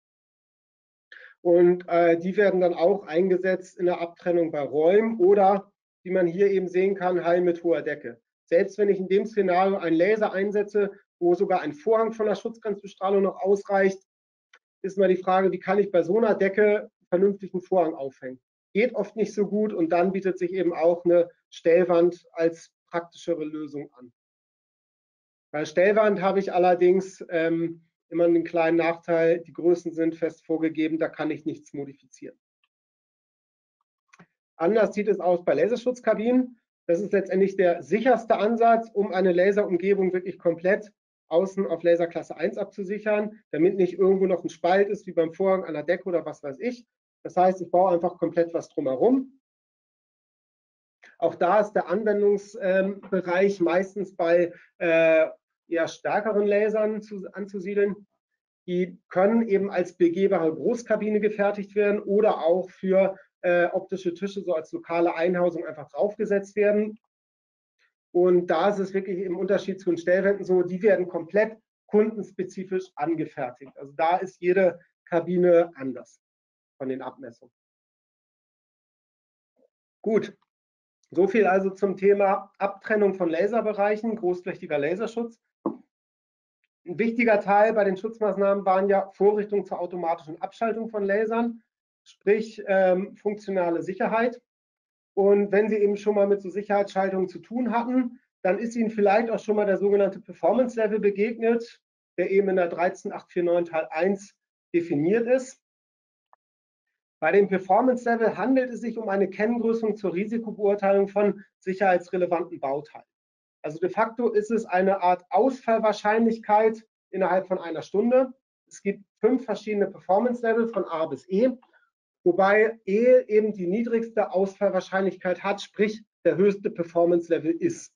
Und äh, die werden dann auch eingesetzt in der Abtrennung bei Räumen oder, wie man hier eben sehen kann, Hallen mit hoher Decke. Selbst wenn ich in dem Szenario einen Laser einsetze, wo sogar ein Vorhang von der Schutzgrenzbestrahlung noch ausreicht, ist mal die Frage, wie kann ich bei so einer Decke vernünftig einen Vorhang aufhängen? Geht oft nicht so gut und dann bietet sich eben auch eine Stellwand als praktischere Lösung an. Bei Stellwand habe ich allerdings ähm, immer einen kleinen Nachteil, die Größen sind fest vorgegeben, da kann ich nichts modifizieren. Anders sieht es aus bei Laserschutzkabinen. Das ist letztendlich der sicherste Ansatz, um eine Laserumgebung wirklich komplett außen auf Laserklasse eins abzusichern, damit nicht irgendwo noch ein Spalt ist, wie beim Vorhang an der Decke oder was weiß ich. Das heißt, ich baue einfach komplett was drumherum. Auch da ist der Anwendungsbereich ähm, meistens bei äh, eher stärkeren Lasern zu, anzusiedeln. Die können eben als begehbare Großkabine gefertigt werden oder auch für äh, optische Tische so als lokale Einhausung einfach draufgesetzt werden. Und da ist es wirklich im Unterschied zu den Stellwänden so, die werden komplett kundenspezifisch angefertigt. Also da ist jede Kabine anders von den Abmessungen. Gut, so viel also zum Thema Abtrennung von Laserbereichen, großflächiger Laserschutz. Ein wichtiger Teil bei den Schutzmaßnahmen waren ja Vorrichtungen zur automatischen Abschaltung von Lasern, sprich ähm, funktionale Sicherheit. Und wenn Sie eben schon mal mit so Sicherheitsschaltungen zu tun hatten, dann ist Ihnen vielleicht auch schon mal der sogenannte Performance Level begegnet, der eben in der dreizehn Punkt acht vier neun Teil eins definiert ist. Bei dem Performance Level handelt es sich um eine Kenngrößung zur Risikobeurteilung von sicherheitsrelevanten Bauteilen. Also de facto ist es eine Art Ausfallwahrscheinlichkeit innerhalb von einer Stunde. Es gibt fünf verschiedene Performance Level von A bis E, wobei E eben die niedrigste Ausfallwahrscheinlichkeit hat, sprich der höchste Performance Level ist.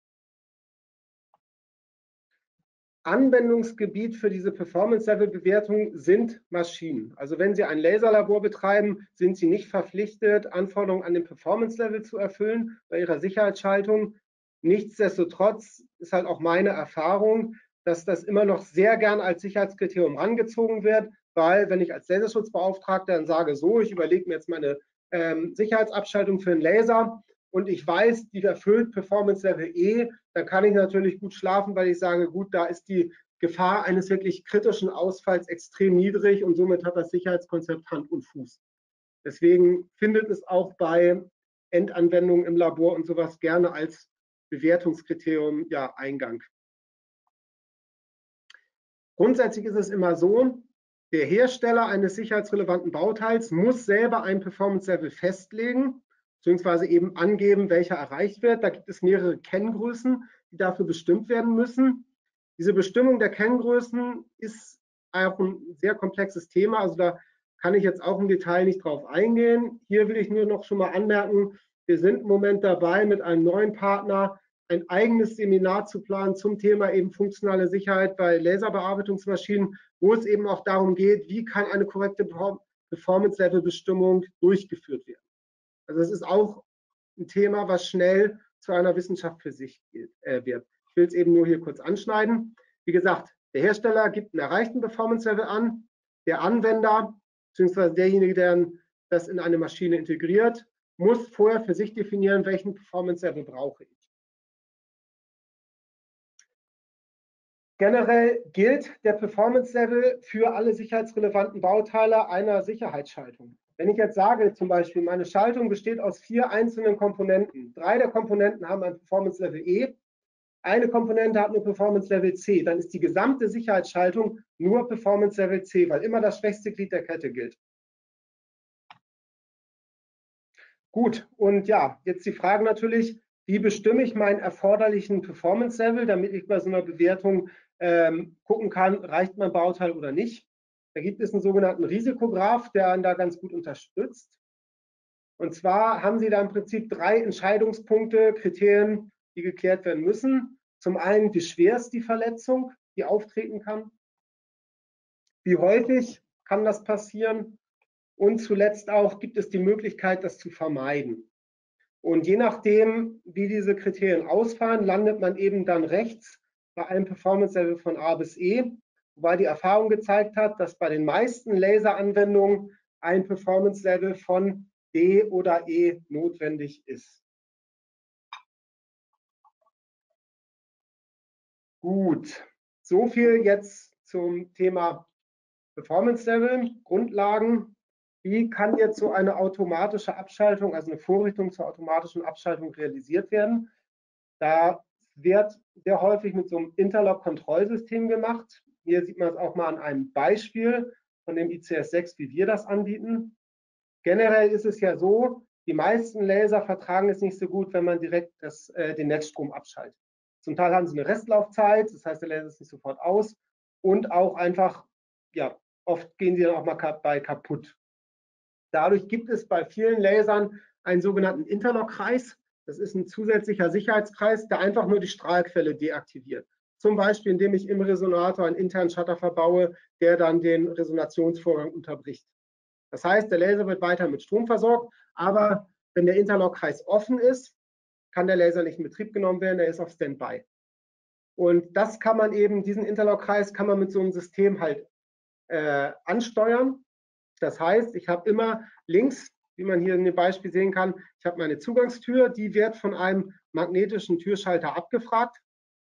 Anwendungsgebiet für diese Performance-Level-Bewertung sind Maschinen. Also wenn Sie ein Laserlabor betreiben, sind Sie nicht verpflichtet, Anforderungen an den Performance-Level zu erfüllen bei Ihrer Sicherheitsschaltung. Nichtsdestotrotz ist halt auch meine Erfahrung, dass das immer noch sehr gern als Sicherheitskriterium rangezogen wird, weil wenn ich als Laserschutzbeauftragter dann sage, so, ich überlege mir jetzt meine ähm, Sicherheitsabschaltung für einen Laser, und ich weiß, die erfüllt Performance Level E, dann kann ich natürlich gut schlafen, weil ich sage, gut, da ist die Gefahr eines wirklich kritischen Ausfalls extrem niedrig und somit hat das Sicherheitskonzept Hand und Fuß. Deswegen findet es auch bei Endanwendungen im Labor und sowas gerne als Bewertungskriterium ja Eingang. Grundsätzlich ist es immer so, der Hersteller eines sicherheitsrelevanten Bauteils muss selber ein Performance Level festlegen, beziehungsweise eben angeben, welcher erreicht wird. Da gibt es mehrere Kenngrößen, die dafür bestimmt werden müssen. Diese Bestimmung der Kenngrößen ist auch ein sehr komplexes Thema. Also da kann ich jetzt auch im Detail nicht drauf eingehen. Hier will ich nur noch schon mal anmerken, wir sind im Moment dabei, mit einem neuen Partner ein eigenes Seminar zu planen zum Thema eben funktionale Sicherheit bei Laserbearbeitungsmaschinen, wo es eben auch darum geht, wie kann eine korrekte Performance-Level-Bestimmung durchgeführt werden. Also es ist auch ein Thema, was schnell zu einer Wissenschaft für sich äh, wird. Ich will es eben nur hier kurz anschneiden. Wie gesagt, der Hersteller gibt einen erreichten Performance-Level an, der Anwender bzw. derjenige, der das in eine Maschine integriert, muss vorher für sich definieren, welchen Performance-Level brauche ich. Generell gilt der Performance-Level für alle sicherheitsrelevanten Bauteile einer Sicherheitsschaltung. Wenn ich jetzt sage, zum Beispiel, meine Schaltung besteht aus vier einzelnen Komponenten. Drei der Komponenten haben ein Performance-Level E, eine Komponente hat nur Performance Level C, dann ist die gesamte Sicherheitsschaltung nur Performance Level C, weil immer das schwächste Glied der Kette gilt. Gut, und ja, jetzt die Frage natürlich, wie bestimme ich meinen erforderlichen Performance Level, damit ich bei so einer Bewertung ähm, gucken kann, reicht mein Bauteil oder nicht. Da gibt es einen sogenannten Risikograph, der einen da ganz gut unterstützt. Und zwar haben Sie da im Prinzip drei Entscheidungspunkte, Kriterien, die geklärt werden müssen. Zum einen, wie schwer ist die Verletzung, die auftreten kann? Wie häufig kann das passieren? Und zuletzt auch, gibt es die Möglichkeit, das zu vermeiden? Und je nachdem, wie diese Kriterien ausfallen, landet man eben dann rechts bei einem Performance-Level von A bis E, wobei die Erfahrung gezeigt hat, dass bei den meisten Laseranwendungen ein Performance-Level von D oder E notwendig ist. Gut, so viel jetzt zum Thema Performance-Level, Grundlagen. Wie kann jetzt so eine automatische Abschaltung, also eine Vorrichtung zur automatischen Abschaltung realisiert werden? Da wird sehr häufig mit so einem Interlock-Kontrollsystem gemacht. Hier sieht man es auch mal an einem Beispiel von dem I C S sechs, wie wir das anbieten. Generell ist es ja so, die meisten Laser vertragen es nicht so gut, wenn man direkt das, äh, den Netzstrom abschaltet. Zum Teil haben sie eine Restlaufzeit, das heißt, der Laser ist nicht sofort aus und auch einfach, ja, oft gehen sie dann auch mal bei kaputt. Dadurch gibt es bei vielen Lasern einen sogenannten Interlockkreis. Das ist ein zusätzlicher Sicherheitskreis, der einfach nur die Strahlquelle deaktiviert. Zum Beispiel, indem ich im Resonator einen internen Shutter verbaue, der dann den Resonationsvorgang unterbricht. Das heißt, der Laser wird weiter mit Strom versorgt, aber wenn der Interlockkreis offen ist, kann der Laser nicht in Betrieb genommen werden, er ist auf Standby. Und das kann man eben, diesen Interlockkreis kann man mit so einem System halt äh, ansteuern. Das heißt, ich habe immer links, wie man hier in dem Beispiel sehen kann, ich habe meine Zugangstür, die wird von einem magnetischen Türschalter abgefragt.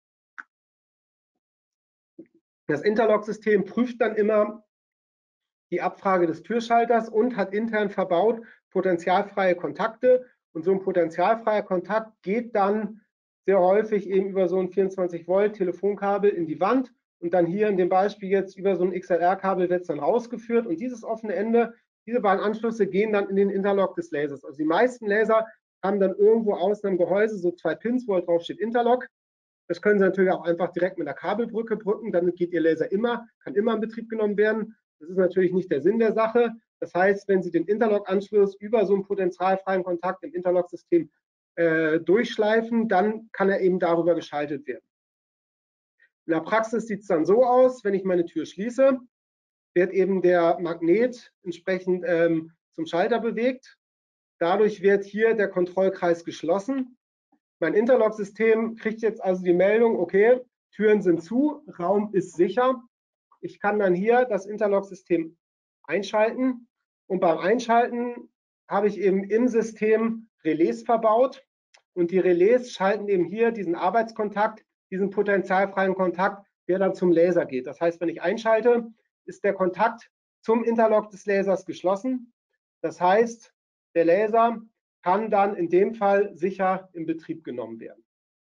Das Interlock-System prüft dann immer die Abfrage des Türschalters und hat intern verbaut potentialfreie Kontakte. Und so ein potentialfreier Kontakt geht dann sehr häufig eben über so ein vierundzwanzig Volt Telefonkabel in die Wand. Und dann hier in dem Beispiel jetzt über so ein X L R-Kabel wird es dann rausgeführt. Und dieses offene Ende, diese beiden Anschlüsse gehen dann in den Interlock des Lasers. Also die meisten Laser haben dann irgendwo außen am Gehäuse so zwei Pins, wo drauf steht Interlock. Das können Sie natürlich auch einfach direkt mit einer Kabelbrücke brücken. Damit geht Ihr Laser immer, kann immer in Betrieb genommen werden. Das ist natürlich nicht der Sinn der Sache. Das heißt, wenn Sie den Interlock-Anschluss über so einen potenzialfreien Kontakt im Interlock-System äh, durchschleifen, dann kann er eben darüber geschaltet werden. In der Praxis sieht es dann so aus, wenn ich meine Tür schließe, wird eben der Magnet entsprechend ähm, zum Schalter bewegt. Dadurch wird hier der Kontrollkreis geschlossen. Mein Interlock-System kriegt jetzt also die Meldung, okay, Türen sind zu, Raum ist sicher. Ich kann dann hier das Interlock-System einschalten und beim Einschalten habe ich eben im System Relais verbaut und die Relais schalten eben hier diesen Arbeitskontakt, diesen potentialfreien Kontakt, der dann zum Laser geht. Das heißt, wenn ich einschalte, ist der Kontakt zum Interlock des Lasers geschlossen. Das heißt, der Laser kann dann in dem Fall sicher in Betrieb genommen werden.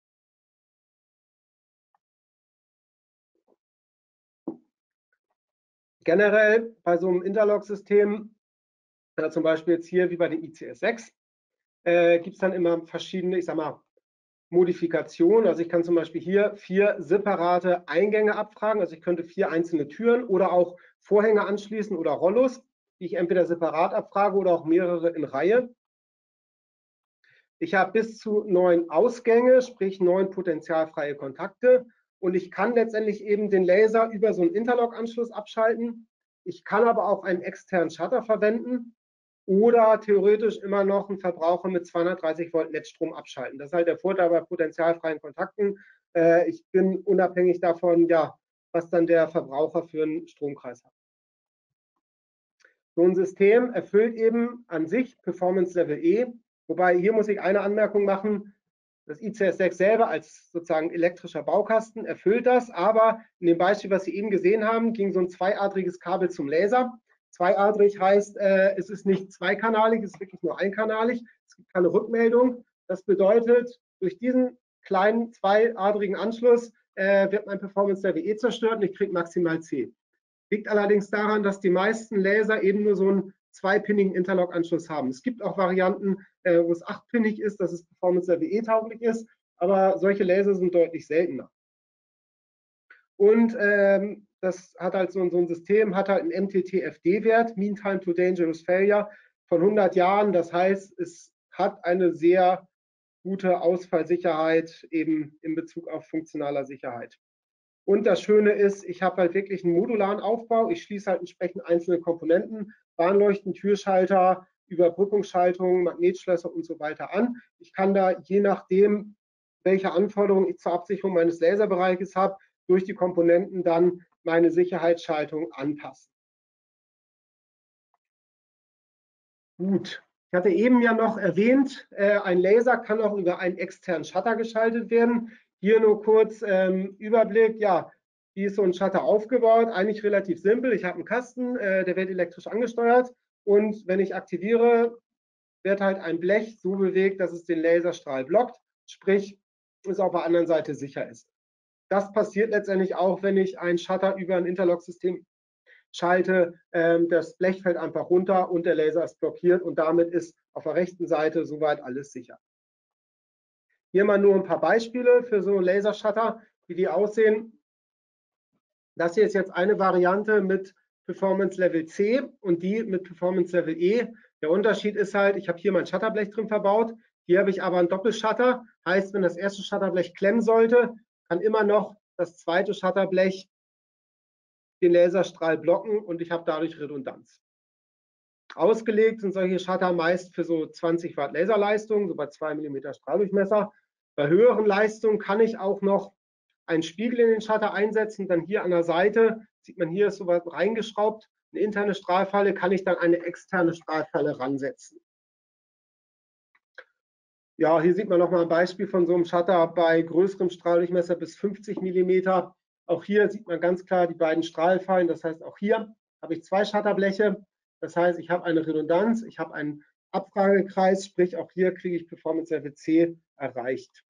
Generell bei so einem Interlock-System, äh, zum Beispiel jetzt hier wie bei dem I C S sechs, äh, gibt es dann immer verschiedene, ich sag mal, Modifikationen. Also ich kann zum Beispiel hier vier separate Eingänge abfragen. Also ich könnte vier einzelne Türen oder auch Vorhänge anschließen oder Rollos, die ich entweder separat abfrage oder auch mehrere in Reihe. Ich habe bis zu neun Ausgänge, sprich neun potenzialfreie Kontakte. Und ich kann letztendlich eben den Laser über so einen Interlock-Anschluss abschalten. Ich kann aber auch einen externen Shutter verwenden oder theoretisch immer noch einen Verbraucher mit zweihundertdreißig Volt Netzstrom abschalten. Das ist halt der Vorteil bei potenzialfreien Kontakten. Äh, ich bin unabhängig davon, ja, was dann der Verbraucher für einen Stromkreis hat. So ein System erfüllt eben an sich Performance Level E. Wobei, hier muss ich eine Anmerkung machen, das I C S sechs selber als sozusagen elektrischer Baukasten erfüllt das, aber in dem Beispiel, was Sie eben gesehen haben, ging so ein zweiadriges Kabel zum Laser. Zweiadrig heißt, äh, es ist nicht zweikanalig, es ist wirklich nur einkanalig, es gibt keine Rückmeldung. Das bedeutet, durch diesen kleinen zweiadrigen Anschluss äh, wird mein Performance Level E zerstört und ich kriege maximal C. Liegt allerdings daran, dass die meisten Laser eben nur so einen zweipinnigen Interlock-Anschluss haben. Es gibt auch Varianten, äh, wo es achtpinnig ist, dass es Performance Level E tauglich ist, aber solche Laser sind deutlich seltener. Und ähm, das hat halt so, so ein System, hat halt einen M T T F D-Wert, Mean Time to Dangerous Failure, von hundert Jahren. Das heißt, es hat eine sehr gute Ausfallsicherheit eben in Bezug auf funktionaler Sicherheit. Und das Schöne ist, ich habe halt wirklich einen modularen Aufbau. Ich schließe halt entsprechend einzelne Komponenten, Warnleuchten, Türschalter, Überbrückungsschaltungen, Magnetschlösser und so weiter an. Ich kann da je nachdem, welche Anforderungen ich zur Absicherung meines Laserbereiches habe, durch die Komponenten dann meine Sicherheitsschaltung anpassen. Gut, ich hatte eben ja noch erwähnt, äh, ein Laser kann auch über einen externen Shutter geschaltet werden. Hier nur kurz ähm, Überblick, ja, wie ist so ein Shutter aufgebaut? Eigentlich relativ simpel. Ich habe einen Kasten, äh, der wird elektrisch angesteuert und wenn ich aktiviere, wird halt ein Blech so bewegt, dass es den Laserstrahl blockt, sprich, es auf der anderen Seite sicher ist. Das passiert letztendlich auch, wenn ich einen Shutter über ein Interlock-System schalte. Ähm, das Blech fällt einfach runter und der Laser ist blockiert und damit ist auf der rechten Seite soweit alles sicher. Hier mal nur ein paar Beispiele für so Lasershutter, wie die aussehen. Das hier ist jetzt eine Variante mit Performance Level C und die mit Performance Level E. Der Unterschied ist halt, ich habe hier mein Shutterblech drin verbaut. Hier habe ich aber einen Doppelshutter. Heißt, wenn das erste Shutterblech klemmen sollte, kann immer noch das zweite Shutterblech den Laserstrahl blocken und ich habe dadurch Redundanz. Ausgelegt sind solche Shutter meist für so zwanzig Watt Laserleistung, so bei zwei Millimeter Strahldurchmesser. Bei höheren Leistungen kann ich auch noch einen Spiegel in den Shutter einsetzen. Dann hier an der Seite, sieht man, hier ist so was reingeschraubt, eine interne Strahlfalle, kann ich dann eine externe Strahlfalle ransetzen. Ja, hier sieht man noch mal ein Beispiel von so einem Shutter bei größerem Strahldurchmesser bis fünfzig Millimeter. Auch hier sieht man ganz klar die beiden Strahlfallen. Das heißt, auch hier habe ich zwei Shutterbleche. Das heißt, ich habe eine Redundanz, ich habe einen Abfragekreis, sprich auch hier kriege ich Performance Level C erreicht.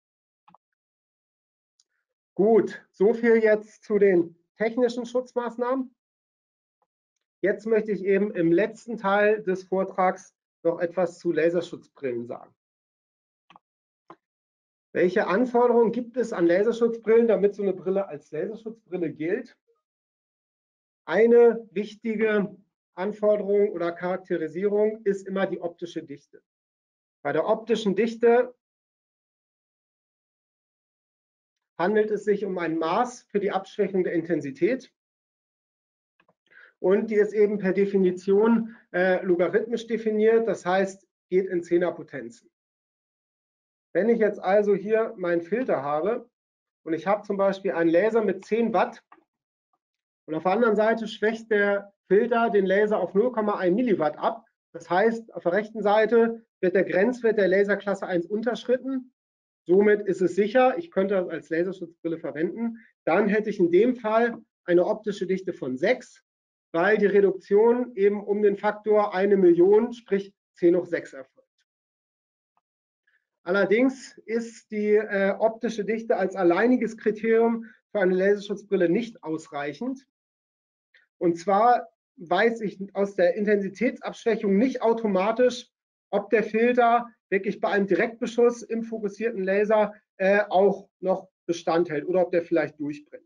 Gut, so viel jetzt zu den technischen Schutzmaßnahmen. Jetzt möchte ich eben im letzten Teil des Vortrags noch etwas zu Laserschutzbrillen sagen. Welche Anforderungen gibt es an Laserschutzbrillen, damit so eine Brille als Laserschutzbrille gilt? Eine wichtige Anforderung oder Charakterisierung ist immer die optische Dichte. Bei der optischen Dichte handelt es sich um ein Maß für die Abschwächung der Intensität. Und die ist eben per Definition äh, logarithmisch definiert, das heißt, geht in Zehnerpotenzen. Wenn ich jetzt also hier meinen Filter habe und ich habe zum Beispiel einen Laser mit zehn Watt und auf der anderen Seite schwächt der Filter den Laser auf null Komma eins Milliwatt ab, das heißt, auf der rechten Seite wird der Grenzwert der Laserklasse eins unterschritten. Somit ist es sicher, ich könnte das als Laserschutzbrille verwenden. Dann hätte ich in dem Fall eine optische Dichte von sechs, weil die Reduktion eben um den Faktor eine Million, sprich zehn hoch sechs erfolgt. Allerdings ist die äh, optische Dichte als alleiniges Kriterium für eine Laserschutzbrille nicht ausreichend. Und zwar weiß ich aus der Intensitätsabschwächung nicht automatisch, ob der Filter wirklich bei einem Direktbeschuss im fokussierten Laser äh, auch noch Bestand hält oder ob der vielleicht durchbrennt.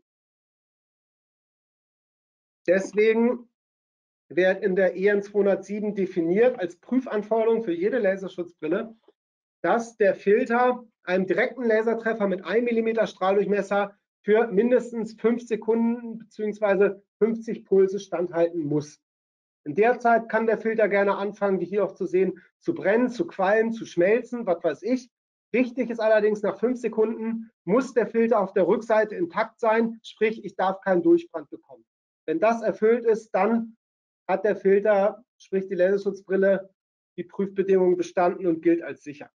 Deswegen wird in der E N zweihundertsieben definiert als Prüfanforderung für jede Laserschutzbrille, dass der Filter einem direkten Lasertreffer mit einem Millimeter Strahldurchmesser für mindestens fünf Sekunden bzw. fünfzig Pulse standhalten muss. In der Zeit kann der Filter gerne anfangen, wie hier auch zu sehen, zu brennen, zu qualmen, zu schmelzen, was weiß ich. Wichtig ist allerdings, nach fünf Sekunden muss der Filter auf der Rückseite intakt sein, sprich, ich darf keinen Durchbrand bekommen. Wenn das erfüllt ist, dann hat der Filter, sprich die Laserschutzbrille, die Prüfbedingungen bestanden und gilt als sicher.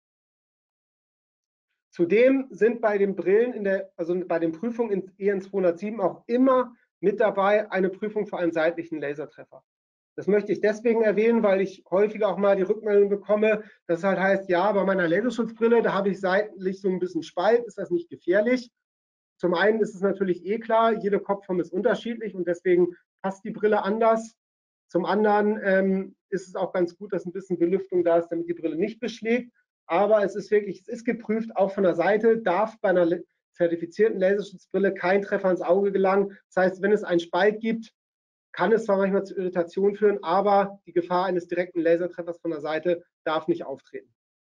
Zudem sind bei den Brillen, in der, also bei den Prüfungen in E N zweihundertsieben auch immer mit dabei eine Prüfung für einen seitlichen Lasertreffer. Das möchte ich deswegen erwähnen, weil ich häufig auch mal die Rückmeldung bekomme, dass es halt heißt, ja, bei meiner Laserschutzbrille, da habe ich seitlich so ein bisschen Spalt, ist das nicht gefährlich? Zum einen ist es natürlich eh klar, jede Kopfform ist unterschiedlich und deswegen passt die Brille anders. Zum anderen ähm, ist es auch ganz gut, dass ein bisschen Belüftung da ist, damit die Brille nicht beschlägt. Aber es ist wirklich, es ist geprüft, auch von der Seite darf bei einer zertifizierten Laserschutzbrille kein Treffer ins Auge gelangen. Das heißt, wenn es einen Spalt gibt, kann es zwar manchmal zu Irritation führen, aber die Gefahr eines direkten Lasertreffers von der Seite darf nicht auftreten.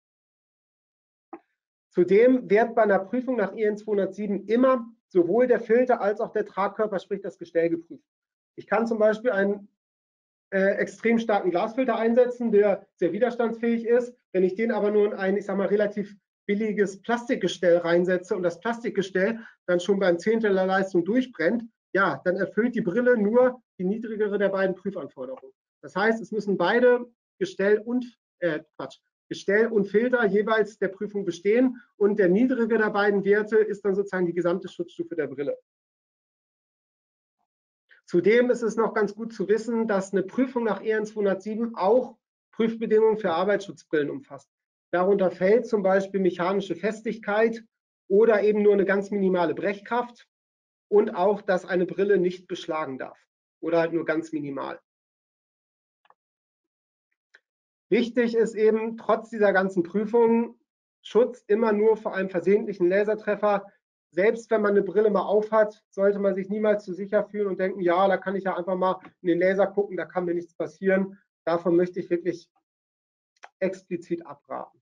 Zudem wird bei einer Prüfung nach E N zweihundertsieben immer sowohl der Filter als auch der Tragkörper, sprich das Gestell, geprüft. Ich kann zum Beispiel einen äh, extrem starken Glasfilter einsetzen, der sehr widerstandsfähig ist. Wenn ich den aber nur in ein, ich sag mal, relativ billiges Plastikgestell reinsetze und das Plastikgestell dann schon beim Zehntel der Leistung durchbrennt, ja, dann erfüllt die Brille nur die niedrigere der beiden Prüfanforderungen. Das heißt, es müssen beide Gestell und äh, Quatsch, Gestell und Filter jeweils der Prüfung bestehen und der niedrige der beiden Werte ist dann sozusagen die gesamte Schutzstufe der Brille. Zudem ist es noch ganz gut zu wissen, dass eine Prüfung nach E N zweihundertsieben auch Prüfbedingungen für Arbeitsschutzbrillen umfasst. Darunter fällt zum Beispiel mechanische Festigkeit oder eben nur eine ganz minimale Brechkraft und auch, dass eine Brille nicht beschlagen darf oder halt nur ganz minimal. Wichtig ist eben, trotz dieser ganzen Prüfungen, Schutz immer nur vor einem versehentlichen Lasertreffer. Selbst wenn man eine Brille mal aufhat, sollte man sich niemals zu sicher fühlen und denken, ja, da kann ich ja einfach mal in den Laser gucken, da kann mir nichts passieren. Davon möchte ich wirklich explizit abraten.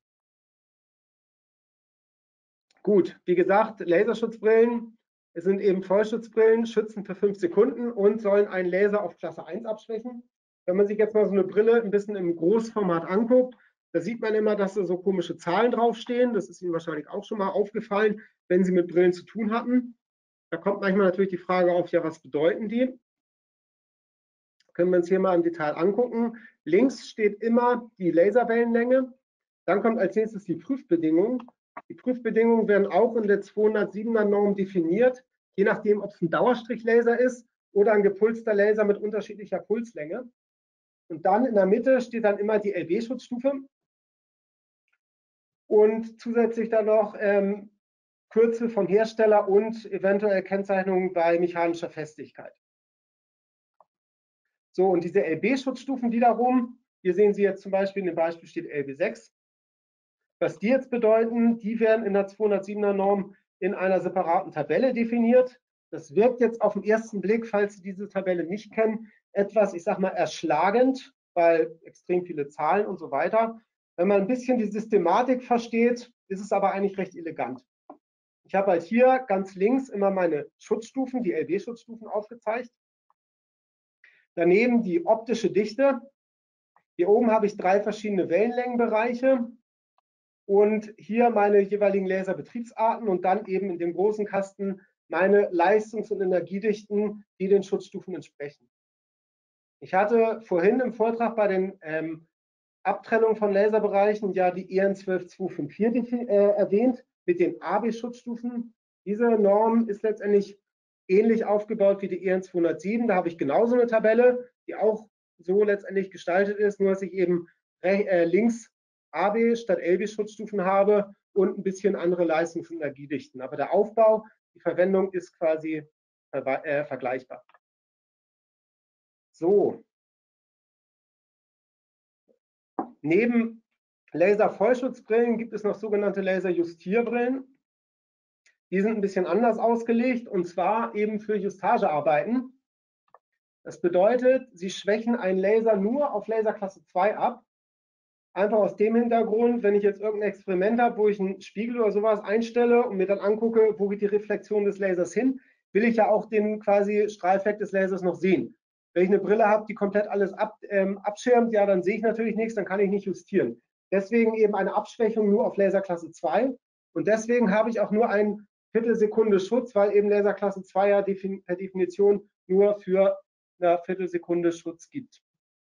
Gut, wie gesagt, Laserschutzbrillen sind eben Vollschutzbrillen, schützen für fünf Sekunden und sollen einen Laser auf Klasse eins abschwächen. Wenn man sich jetzt mal so eine Brille ein bisschen im Großformat anguckt, da sieht man immer, dass da so komische Zahlen draufstehen. Das ist Ihnen wahrscheinlich auch schon mal aufgefallen, wenn Sie mit Brillen zu tun hatten. Da kommt manchmal natürlich die Frage auf, ja, was bedeuten die? Können wir uns hier mal im Detail angucken. Links steht immer die Laserwellenlänge. Dann kommt als nächstes die Prüfbedingung. Die Prüfbedingungen werden auch in der zweihundertsiebener Norm definiert, je nachdem, ob es ein Dauerstrichlaser ist oder ein gepulster Laser mit unterschiedlicher Pulslänge. Und dann in der Mitte steht dann immer die L B-Schutzstufe und zusätzlich dann noch ähm, Kürzel vom Hersteller und eventuell Kennzeichnungen bei mechanischer Festigkeit. So, und diese L B-Schutzstufen wiederum, hier sehen Sie jetzt zum Beispiel, in dem Beispiel steht L B sechs. Was die jetzt bedeuten, die werden in der zweihundertsiebener Norm in einer separaten Tabelle definiert. Das wirkt jetzt auf den ersten Blick, falls Sie diese Tabelle nicht kennen, etwas, ich sage mal, erschlagend, weil extrem viele Zahlen und so weiter. Wenn man ein bisschen die Systematik versteht, ist es aber eigentlich recht elegant. Ich habe halt hier ganz links immer meine Schutzstufen, die L B-Schutzstufen aufgezeigt. Daneben die optische Dichte. Hier oben habe ich drei verschiedene Wellenlängenbereiche. Und hier meine jeweiligen Laserbetriebsarten und dann eben in dem großen Kasten meine Leistungs- und Energiedichten, die den Schutzstufen entsprechen. Ich hatte vorhin im Vortrag bei den ähm, Abtrennungen von Laserbereichen ja die E N zwölf zwei fünf vier äh, erwähnt mit den A B-Schutzstufen. Diese Norm ist letztendlich ähnlich aufgebaut wie die E N zweihundertsieben. Da habe ich genauso eine Tabelle, die auch so letztendlich gestaltet ist, nur dass ich eben äh, links A B statt L B-Schutzstufen habe und ein bisschen andere Leistungs- und Energiedichten. Aber der Aufbau, die Verwendung ist quasi äh, vergleichbar. So. Neben Laser-Vollschutzbrillen gibt es noch sogenannte Laser-Justierbrillen. Die sind ein bisschen anders ausgelegt und zwar eben für Justagearbeiten. Das bedeutet, sie schwächen einen Laser nur auf Laserklasse zwei ab. Einfach aus dem Hintergrund, wenn ich jetzt irgendein Experiment habe, wo ich einen Spiegel oder sowas einstelle und mir dann angucke, wo geht die Reflexion des Lasers hin, will ich ja auch den quasi Strahleffekt des Lasers noch sehen. Wenn ich eine Brille habe, die komplett alles ab, ähm, abschirmt, ja, dann sehe ich natürlich nichts, dann kann ich nicht justieren. Deswegen eben eine Abschwächung nur auf Laserklasse zwei. Und deswegen habe ich auch nur einen Viertelsekunde Schutz, weil eben Laserklasse zwei ja per Definition nur für eine Viertelsekunde Schutz gibt.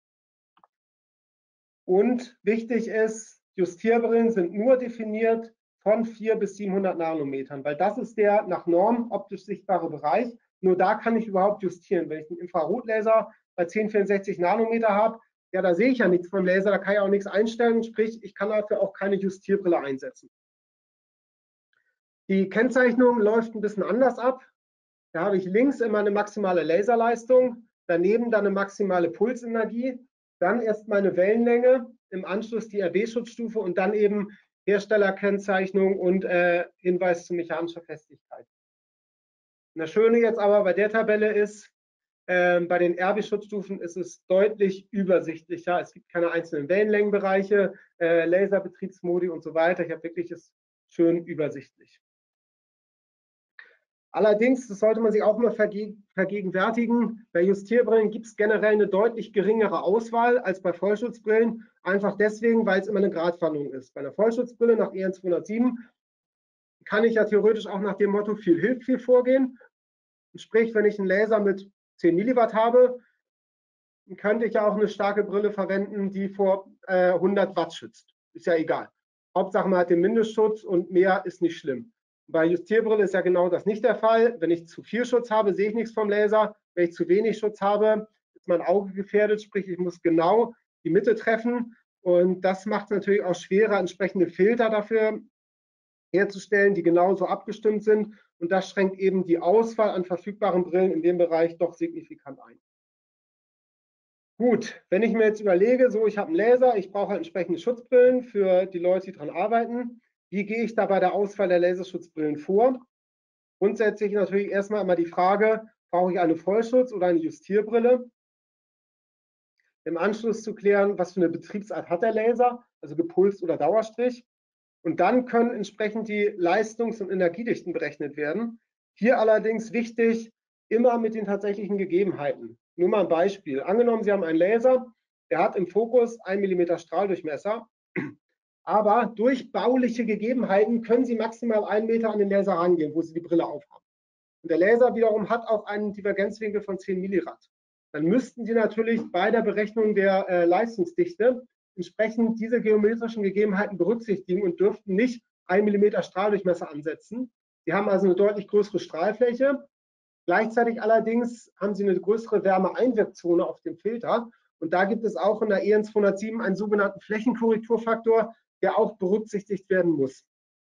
Und wichtig ist, Justierbrillen sind nur definiert von vier bis siebenhundert Nanometern, weil das ist der nach Norm optisch sichtbare Bereich. Nur da kann ich überhaupt justieren. Wenn ich einen Infrarotlaser bei zehn vierundsechzig Nanometer habe, ja, da sehe ich ja nichts vom Laser, da kann ich auch nichts einstellen, sprich, ich kann dafür auch keine Justierbrille einsetzen. Die Kennzeichnung läuft ein bisschen anders ab. Da habe ich links immer eine maximale Laserleistung, daneben dann eine maximale Pulsenergie, dann erst meine Wellenlänge, im Anschluss die R B-Schutzstufe und dann eben Herstellerkennzeichnung und äh, Hinweis zu mechanischer Festigkeit. Und das Schöne jetzt aber bei der Tabelle ist, äh, bei den R B-Schutzstufen ist es deutlich übersichtlicher. Es gibt keine einzelnen Wellenlängenbereiche, äh, Laserbetriebsmodi und so weiter. Ich habe wirklich es schön übersichtlich. Allerdings, das sollte man sich auch mal vergegenwärtigen, bei Justierbrillen gibt es generell eine deutlich geringere Auswahl als bei Vollschutzbrillen, einfach deswegen, weil es immer eine Gratwanderung ist. Bei einer Vollschutzbrille nach E N zweihundertsieben kann ich ja theoretisch auch nach dem Motto viel hilft viel vorgehen. Sprich, wenn ich einen Laser mit zehn Milliwatt habe, könnte ich ja auch eine starke Brille verwenden, die vor äh, hundert Watt schützt. Ist ja egal. Hauptsache man hat den Mindestschutz und mehr ist nicht schlimm. Bei Justierbrille ist ja genau das nicht der Fall. Wenn ich zu viel Schutz habe, sehe ich nichts vom Laser. Wenn ich zu wenig Schutz habe, ist mein Auge gefährdet, sprich ich muss genau die Mitte treffen. Und das macht es natürlich auch schwerer, entsprechende Filter dafür herzustellen, die genauso abgestimmt sind. Und das schränkt eben die Auswahl an verfügbaren Brillen in dem Bereich doch signifikant ein. Gut, wenn ich mir jetzt überlege, so ich habe einen Laser, ich brauche halt entsprechende Schutzbrillen für die Leute, die daran arbeiten. Wie gehe ich da bei der Auswahl der Laserschutzbrillen vor? Grundsätzlich natürlich erstmal immer die Frage, brauche ich eine Vollschutz- oder eine Justierbrille? Im Anschluss zu klären, was für eine Betriebsart hat der Laser, also gepulst oder Dauerstrich. Und dann können entsprechend die Leistungs- und Energiedichten berechnet werden. Hier allerdings wichtig, immer mit den tatsächlichen Gegebenheiten. Nur mal ein Beispiel. Angenommen, Sie haben einen Laser, der hat im Fokus ein Millimeter Strahldurchmesser. Aber durch bauliche Gegebenheiten können Sie maximal einen Meter an den Laser rangehen, wo Sie die Brille aufhaben. Und der Laser wiederum hat auch einen Divergenzwinkel von zehn Millirad. Dann müssten Sie natürlich bei der Berechnung der äh, Leistungsdichte entsprechend diese geometrischen Gegebenheiten berücksichtigen und dürften nicht ein Millimeter Strahldurchmesser ansetzen. Sie haben also eine deutlich größere Strahlfläche. Gleichzeitig allerdings haben Sie eine größere Wärmeeinwirkzone auf dem Filter. Und da gibt es auch in der E N zweihundertsieben einen sogenannten Flächenkorrekturfaktor, der auch berücksichtigt werden muss.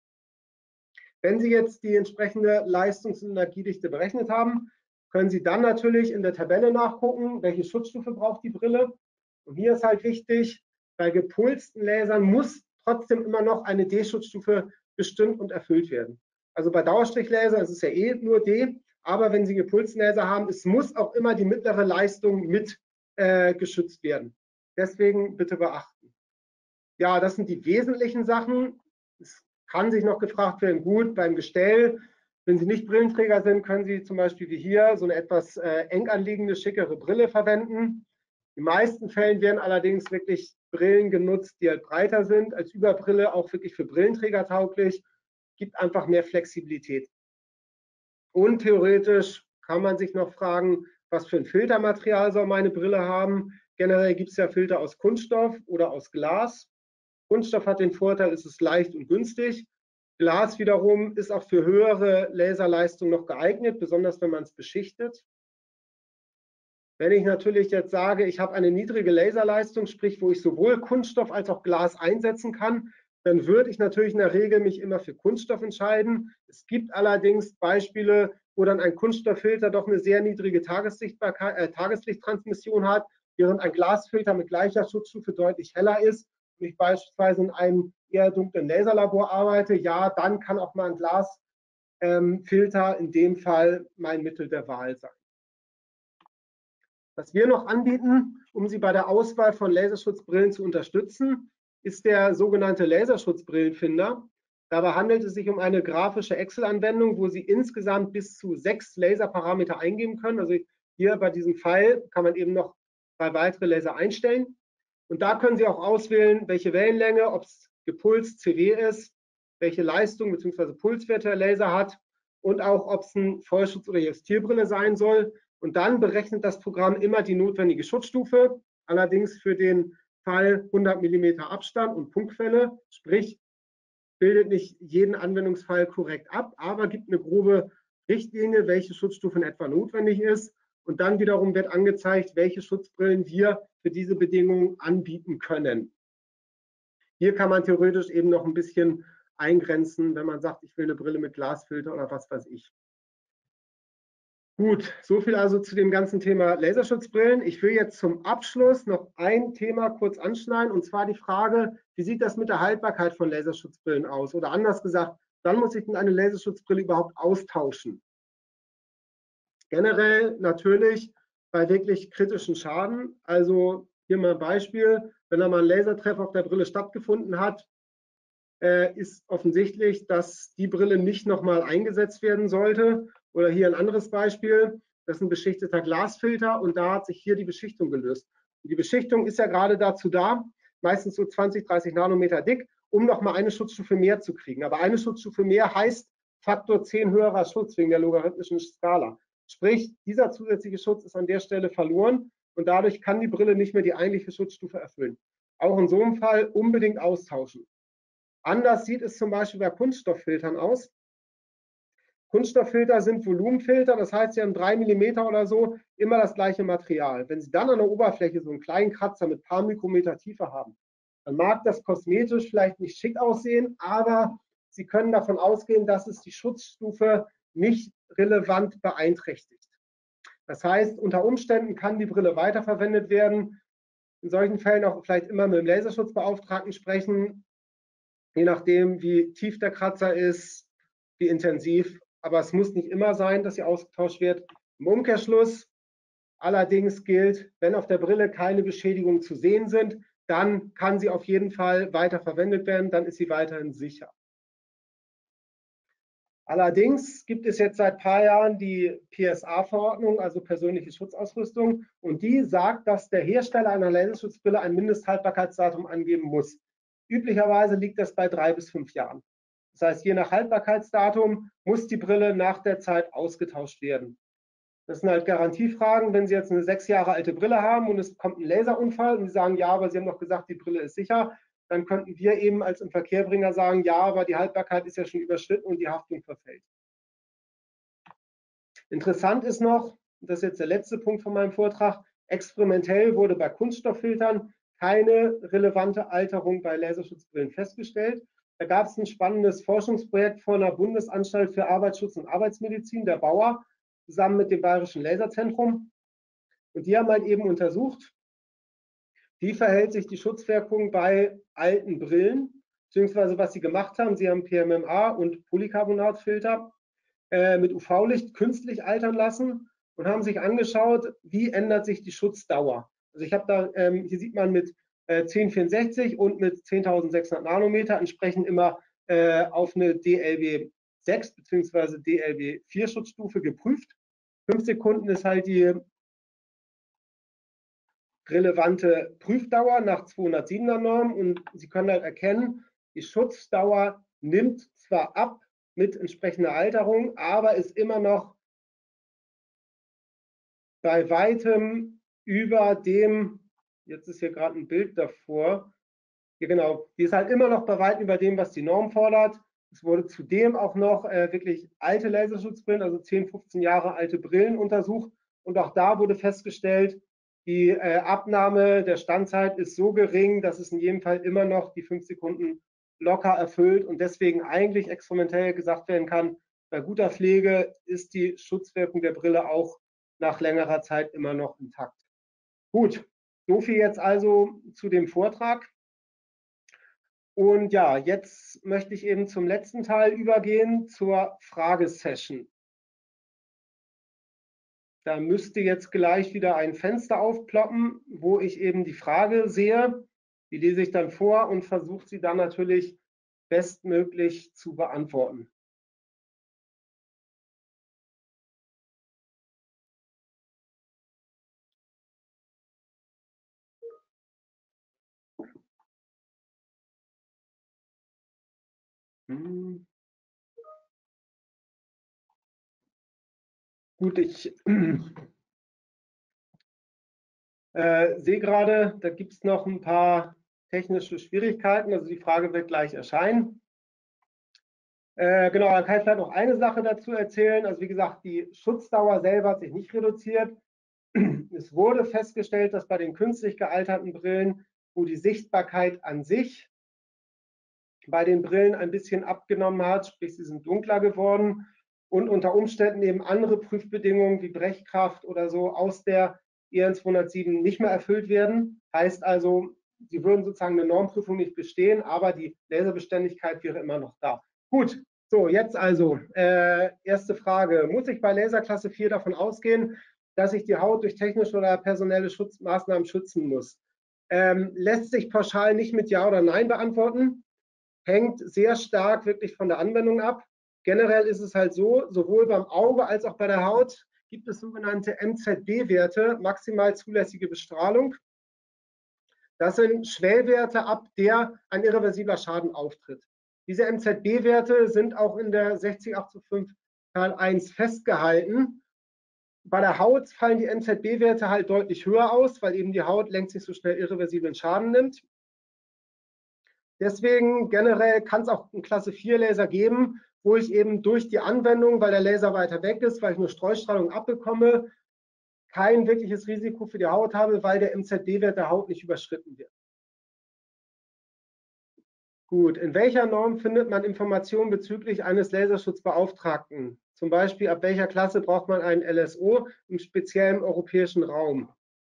Wenn Sie jetzt die entsprechende Leistungs- und Energiedichte berechnet haben, können Sie dann natürlich in der Tabelle nachgucken, welche Schutzstufe braucht die Brille. Und hier ist halt wichtig, bei gepulsten Lasern muss trotzdem immer noch eine D-Schutzstufe bestimmt und erfüllt werden. Also bei Dauerstrichlaser ist es ja eh nur D, aber wenn Sie gepulsten Laser haben, es muss auch immer die mittlere Leistung mit äh, geschützt werden. Deswegen bitte beachten. Ja, das sind die wesentlichen Sachen. Es kann sich noch gefragt werden, gut, beim Gestell, wenn Sie nicht Brillenträger sind, können Sie zum Beispiel wie hier so eine etwas äh, eng anliegende, schickere Brille verwenden. In den meisten Fällen werden allerdings wirklich Brillen genutzt, die halt breiter sind, als Überbrille auch wirklich für Brillenträger tauglich, gibt einfach mehr Flexibilität. Und theoretisch kann man sich noch fragen, was für ein Filtermaterial soll meine Brille haben. Generell gibt es ja Filter aus Kunststoff oder aus Glas. Kunststoff hat den Vorteil, es ist leicht und günstig. Glas wiederum ist auch für höhere Laserleistung noch geeignet, besonders wenn man es beschichtet. Wenn ich natürlich jetzt sage, ich habe eine niedrige Laserleistung, sprich, wo ich sowohl Kunststoff als auch Glas einsetzen kann, dann würde ich natürlich in der Regel mich immer für Kunststoff entscheiden. Es gibt allerdings Beispiele, wo dann ein Kunststofffilter doch eine sehr niedrige Tageslichtbarkeit, äh, Tageslichttransmission hat, während ein Glasfilter mit gleicher Schutzstufe deutlich heller ist. Wenn ich beispielsweise in einem eher dunklen Laserlabor arbeite, ja, dann kann auch mal ein Glasfilter ähm, in dem Fall mein Mittel der Wahl sein. Was wir noch anbieten, um Sie bei der Auswahl von Laserschutzbrillen zu unterstützen, ist der sogenannte Laserschutzbrillenfinder. Dabei handelt es sich um eine grafische Excel-Anwendung, wo Sie insgesamt bis zu sechs Laserparameter eingeben können. Also hier bei diesem Pfeil kann man eben noch zwei weitere Laser einstellen. Und da können Sie auch auswählen, welche Wellenlänge, ob es gepulst C W ist, welche Leistung bzw. Pulswerte der Laser hat und auch, ob es ein Vollschutz- oder Justierbrille sein soll. Und dann berechnet das Programm immer die notwendige Schutzstufe, allerdings für den Fall hundert Millimeter Abstand und Punktquelle, sprich bildet nicht jeden Anwendungsfall korrekt ab, aber gibt eine grobe Richtlinie, welche Schutzstufe in etwa notwendig ist. Und dann wiederum wird angezeigt, welche Schutzbrillen wir für diese Bedingungen anbieten können. Hier kann man theoretisch eben noch ein bisschen eingrenzen, wenn man sagt, ich will eine Brille mit Glasfilter oder was weiß ich. Gut, so viel also zu dem ganzen Thema Laserschutzbrillen. Ich will jetzt zum Abschluss noch ein Thema kurz anschneiden, und zwar die Frage, wie sieht das mit der Haltbarkeit von Laserschutzbrillen aus? Oder anders gesagt, wann muss ich denn eine Laserschutzbrille überhaupt austauschen? Generell natürlich bei wirklich kritischen Schaden. Also hier mal ein Beispiel, wenn da mal ein Lasertreffer auf der Brille stattgefunden hat, äh, ist offensichtlich, dass die Brille nicht nochmal eingesetzt werden sollte. Oder hier ein anderes Beispiel, das ist ein beschichteter Glasfilter und da hat sich hier die Beschichtung gelöst. Und die Beschichtung ist ja gerade dazu da, meistens so zwanzig, dreißig Nanometer dick, um nochmal eine Schutzstufe mehr zu kriegen. Aber eine Schutzstufe mehr heißt Faktor zehn höherer Schutz wegen der logarithmischen Skala. Sprich, dieser zusätzliche Schutz ist an der Stelle verloren und dadurch kann die Brille nicht mehr die eigentliche Schutzstufe erfüllen. Auch in so einem Fall unbedingt austauschen. Anders sieht es zum Beispiel bei Kunststofffiltern aus. Kunststofffilter sind Volumenfilter, das heißt, sie haben drei Millimeter oder so immer das gleiche Material. Wenn Sie dann an der Oberfläche so einen kleinen Kratzer mit ein paar Mikrometer Tiefe haben, dann mag das kosmetisch vielleicht nicht schick aussehen, aber Sie können davon ausgehen, dass es die Schutzstufe nicht relevant beeinträchtigt. Das heißt, unter Umständen kann die Brille weiterverwendet werden. In solchen Fällen auch vielleicht immer mit dem Laserschutzbeauftragten sprechen, je nachdem, wie tief der Kratzer ist, wie intensiv. Aber es muss nicht immer sein, dass sie ausgetauscht wird. Im Umkehrschluss allerdings gilt, wenn auf der Brille keine Beschädigungen zu sehen sind, dann kann sie auf jeden Fall weiter verwendet werden, dann ist sie weiterhin sicher. Allerdings gibt es jetzt seit ein paar Jahren die P S A-Verordnung, also persönliche Schutzausrüstung, und die sagt, dass der Hersteller einer Laserschutzbrille ein Mindesthaltbarkeitsdatum angeben muss. Üblicherweise liegt das bei drei bis fünf Jahren. Das heißt, je nach Haltbarkeitsdatum muss die Brille nach der Zeit ausgetauscht werden. Das sind halt Garantiefragen. Wenn Sie jetzt eine sechs Jahre alte Brille haben und es kommt ein Laserunfall und Sie sagen, ja, aber Sie haben doch gesagt, die Brille ist sicher, dann könnten wir eben als Inverkehrbringer sagen, ja, aber die Haltbarkeit ist ja schon überschritten und die Haftung verfällt. Interessant ist noch, das ist jetzt der letzte Punkt von meinem Vortrag, experimentell wurde bei Kunststofffiltern keine relevante Alterung bei Laserschutzbrillen festgestellt. Da gab es ein spannendes Forschungsprojekt von der Bundesanstalt für Arbeitsschutz und Arbeitsmedizin, der Bauer, zusammen mit dem Bayerischen Laserzentrum. Und die haben halt eben untersucht, wie verhält sich die Schutzwirkung bei alten Brillen, beziehungsweise was sie gemacht haben. Sie haben P M M A und Polycarbonatfilter äh, mit U V-Licht künstlich altern lassen und haben sich angeschaut, wie ändert sich die Schutzdauer. Also ich habe da, ähm, hier sieht man mit äh, zehn vierundsechzig und mit zehntausendsechshundert Nanometer entsprechend immer äh, auf eine D L B sechs bzw. D L B vier Schutzstufe geprüft. Fünf Sekunden ist halt die relevante Prüfdauer nach zweihundertsiebener Norm und Sie können halt erkennen, die Schutzdauer nimmt zwar ab mit entsprechender Alterung, aber ist immer noch bei weitem über dem, jetzt ist hier gerade ein Bild davor, ja genau, die ist halt immer noch bei weitem über dem, was die Norm fordert. Es wurde zudem auch noch äh, wirklich alte Laserschutzbrillen, also zehn, fünfzehn Jahre alte Brillen untersucht und auch da wurde festgestellt, die äh, Abnahme der Standzeit ist so gering, dass es in jedem Fall immer noch die fünf Sekunden locker erfüllt und deswegen eigentlich experimentell gesagt werden kann, bei guter Pflege ist die Schutzwirkung der Brille auch nach längerer Zeit immer noch intakt. Gut, so viel jetzt also zu dem Vortrag. Und ja, jetzt möchte ich eben zum letzten Teil übergehen, zur Fragesession. Da müsste jetzt gleich wieder ein Fenster aufploppen, wo ich eben die Frage sehe. Die lese ich dann vor und versuche sie dann natürlich bestmöglich zu beantworten. Hm. Gut, ich äh, sehe gerade, da gibt es noch ein paar technische Schwierigkeiten. Also die Frage wird gleich erscheinen. Äh, genau, dann kann ich vielleicht noch eine Sache dazu erzählen. Also wie gesagt, die Schutzdauer selber hat sich nicht reduziert. Es wurde festgestellt, dass bei den künstlich gealterten Brillen, wo die Sichtbarkeit an sich bei den Brillen ein bisschen abgenommen hat, sprich sie sind dunkler geworden und unter Umständen eben andere Prüfbedingungen wie Brechkraft oder so aus der E N zweihundertsieben nicht mehr erfüllt werden. Heißt also, sie würden sozusagen eine Normprüfung nicht bestehen, aber die Laserbeständigkeit wäre immer noch da. Gut, so jetzt also äh, erste Frage. Muss ich bei Laserklasse vier davon ausgehen, dass ich die Haut durch technische oder personelle Schutzmaßnahmen schützen muss? Ähm, lässt sich pauschal nicht mit Ja oder Nein beantworten. Hängt sehr stark wirklich von der Anwendung ab. Generell ist es halt so, sowohl beim Auge als auch bei der Haut gibt es sogenannte M Z B-Werte, maximal zulässige Bestrahlung. Das sind Schwellwerte, ab der ein irreversibler Schaden auftritt. Diese M Z B-Werte sind auch in der sechzig Abzug fünf Teil eins festgehalten. Bei der Haut fallen die M Z B-Werte halt deutlich höher aus, weil eben die Haut längst nicht so schnell irreversiblen Schaden nimmt. Deswegen generell kann es auch einen Klasse vier Laser geben, wo ich eben durch die Anwendung, weil der Laser weiter weg ist, weil ich nur Streustrahlung abbekomme, kein wirkliches Risiko für die Haut habe, weil der M Z B-Wert der Haut nicht überschritten wird. Gut, in welcher Norm findet man Informationen bezüglich eines Laserschutzbeauftragten? Zum Beispiel, ab welcher Klasse braucht man einen L S O im speziellen europäischen Raum?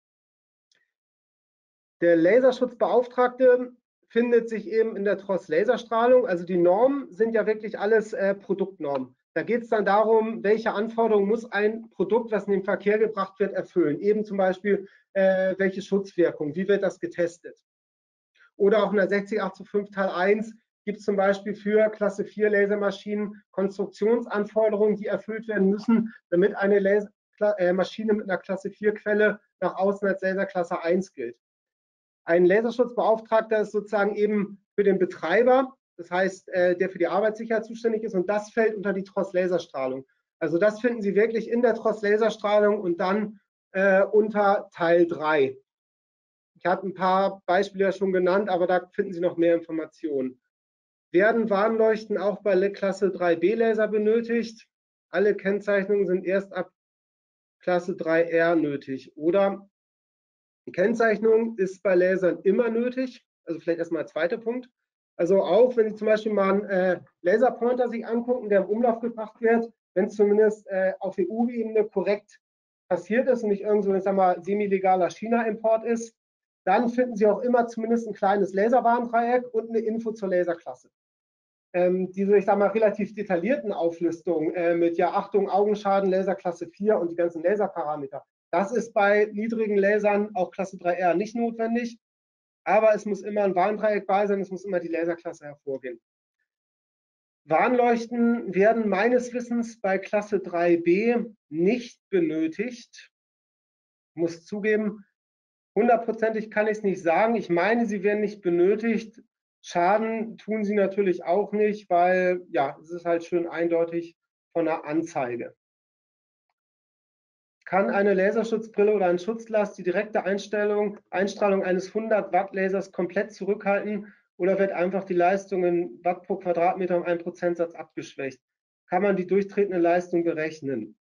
Der Laserschutzbeauftragte findet sich eben in der T R O S Laserstrahlung. Also die Normen sind ja wirklich alles äh, Produktnormen. Da geht es dann darum, welche Anforderungen muss ein Produkt, was in den Verkehr gebracht wird, erfüllen. Eben zum Beispiel, äh, welche Schutzwirkung, wie wird das getestet? Oder auch in der sechzig Abzug fünf Teil eins gibt es zum Beispiel für Klasse vier Lasermaschinen Konstruktionsanforderungen, die erfüllt werden müssen, damit eine Laser, äh, Maschine mit einer Klasse vier Quelle nach außen als Laserklasse eins gilt. Ein Laserschutzbeauftragter ist sozusagen eben für den Betreiber, das heißt, äh, der für die Arbeitssicherheit zuständig ist, und das fällt unter die T R O S Laserstrahlung. Also das finden Sie wirklich in der T R O S Laserstrahlung und dann äh, unter Teil drei. Ich habe ein paar Beispiele ja schon genannt, aber da finden Sie noch mehr Informationen. Werden Warnleuchten auch bei Klasse drei B Laser benötigt? Alle Kennzeichnungen sind erst ab Klasse drei R nötig. Oder die Kennzeichnung ist bei Lasern immer nötig. Also vielleicht erstmal der zweite Punkt. Also auch, wenn Sie zum Beispiel mal einen äh, Laserpointer sich angucken, der im Umlauf gebracht wird, wenn es zumindest äh, auf E U-Ebene korrekt passiert ist und nicht irgend so, ich sag mal, semi-legaler China-Import ist, dann finden Sie auch immer zumindest ein kleines Laserwarndreieck und eine Info zur Laserklasse. Ähm, diese, ich sag mal, relativ detaillierten Auflistungen äh, mit, ja, Achtung, Augenschaden, Laserklasse vier und die ganzen Laserparameter, das ist bei niedrigen Lasern, auch Klasse drei R, nicht notwendig. Aber es muss immer ein Warndreieck bei sein, es muss immer die Laserklasse hervorgehen. Warnleuchten werden meines Wissens bei Klasse drei B nicht benötigt. Ich muss zugeben, hundertprozentig kann ich es nicht sagen. Ich meine, sie werden nicht benötigt. Schaden tun sie natürlich auch nicht, weil ja, es ist halt schön eindeutig von der Anzeige. Kann eine Laserschutzbrille oder ein Schutzglas die direkte Einstellung, Einstrahlung eines hundert Watt Lasers komplett zurückhalten oder wird einfach die Leistung in Watt pro Quadratmeter um einen Prozentsatz abgeschwächt? Kann man die durchtretende Leistung berechnen?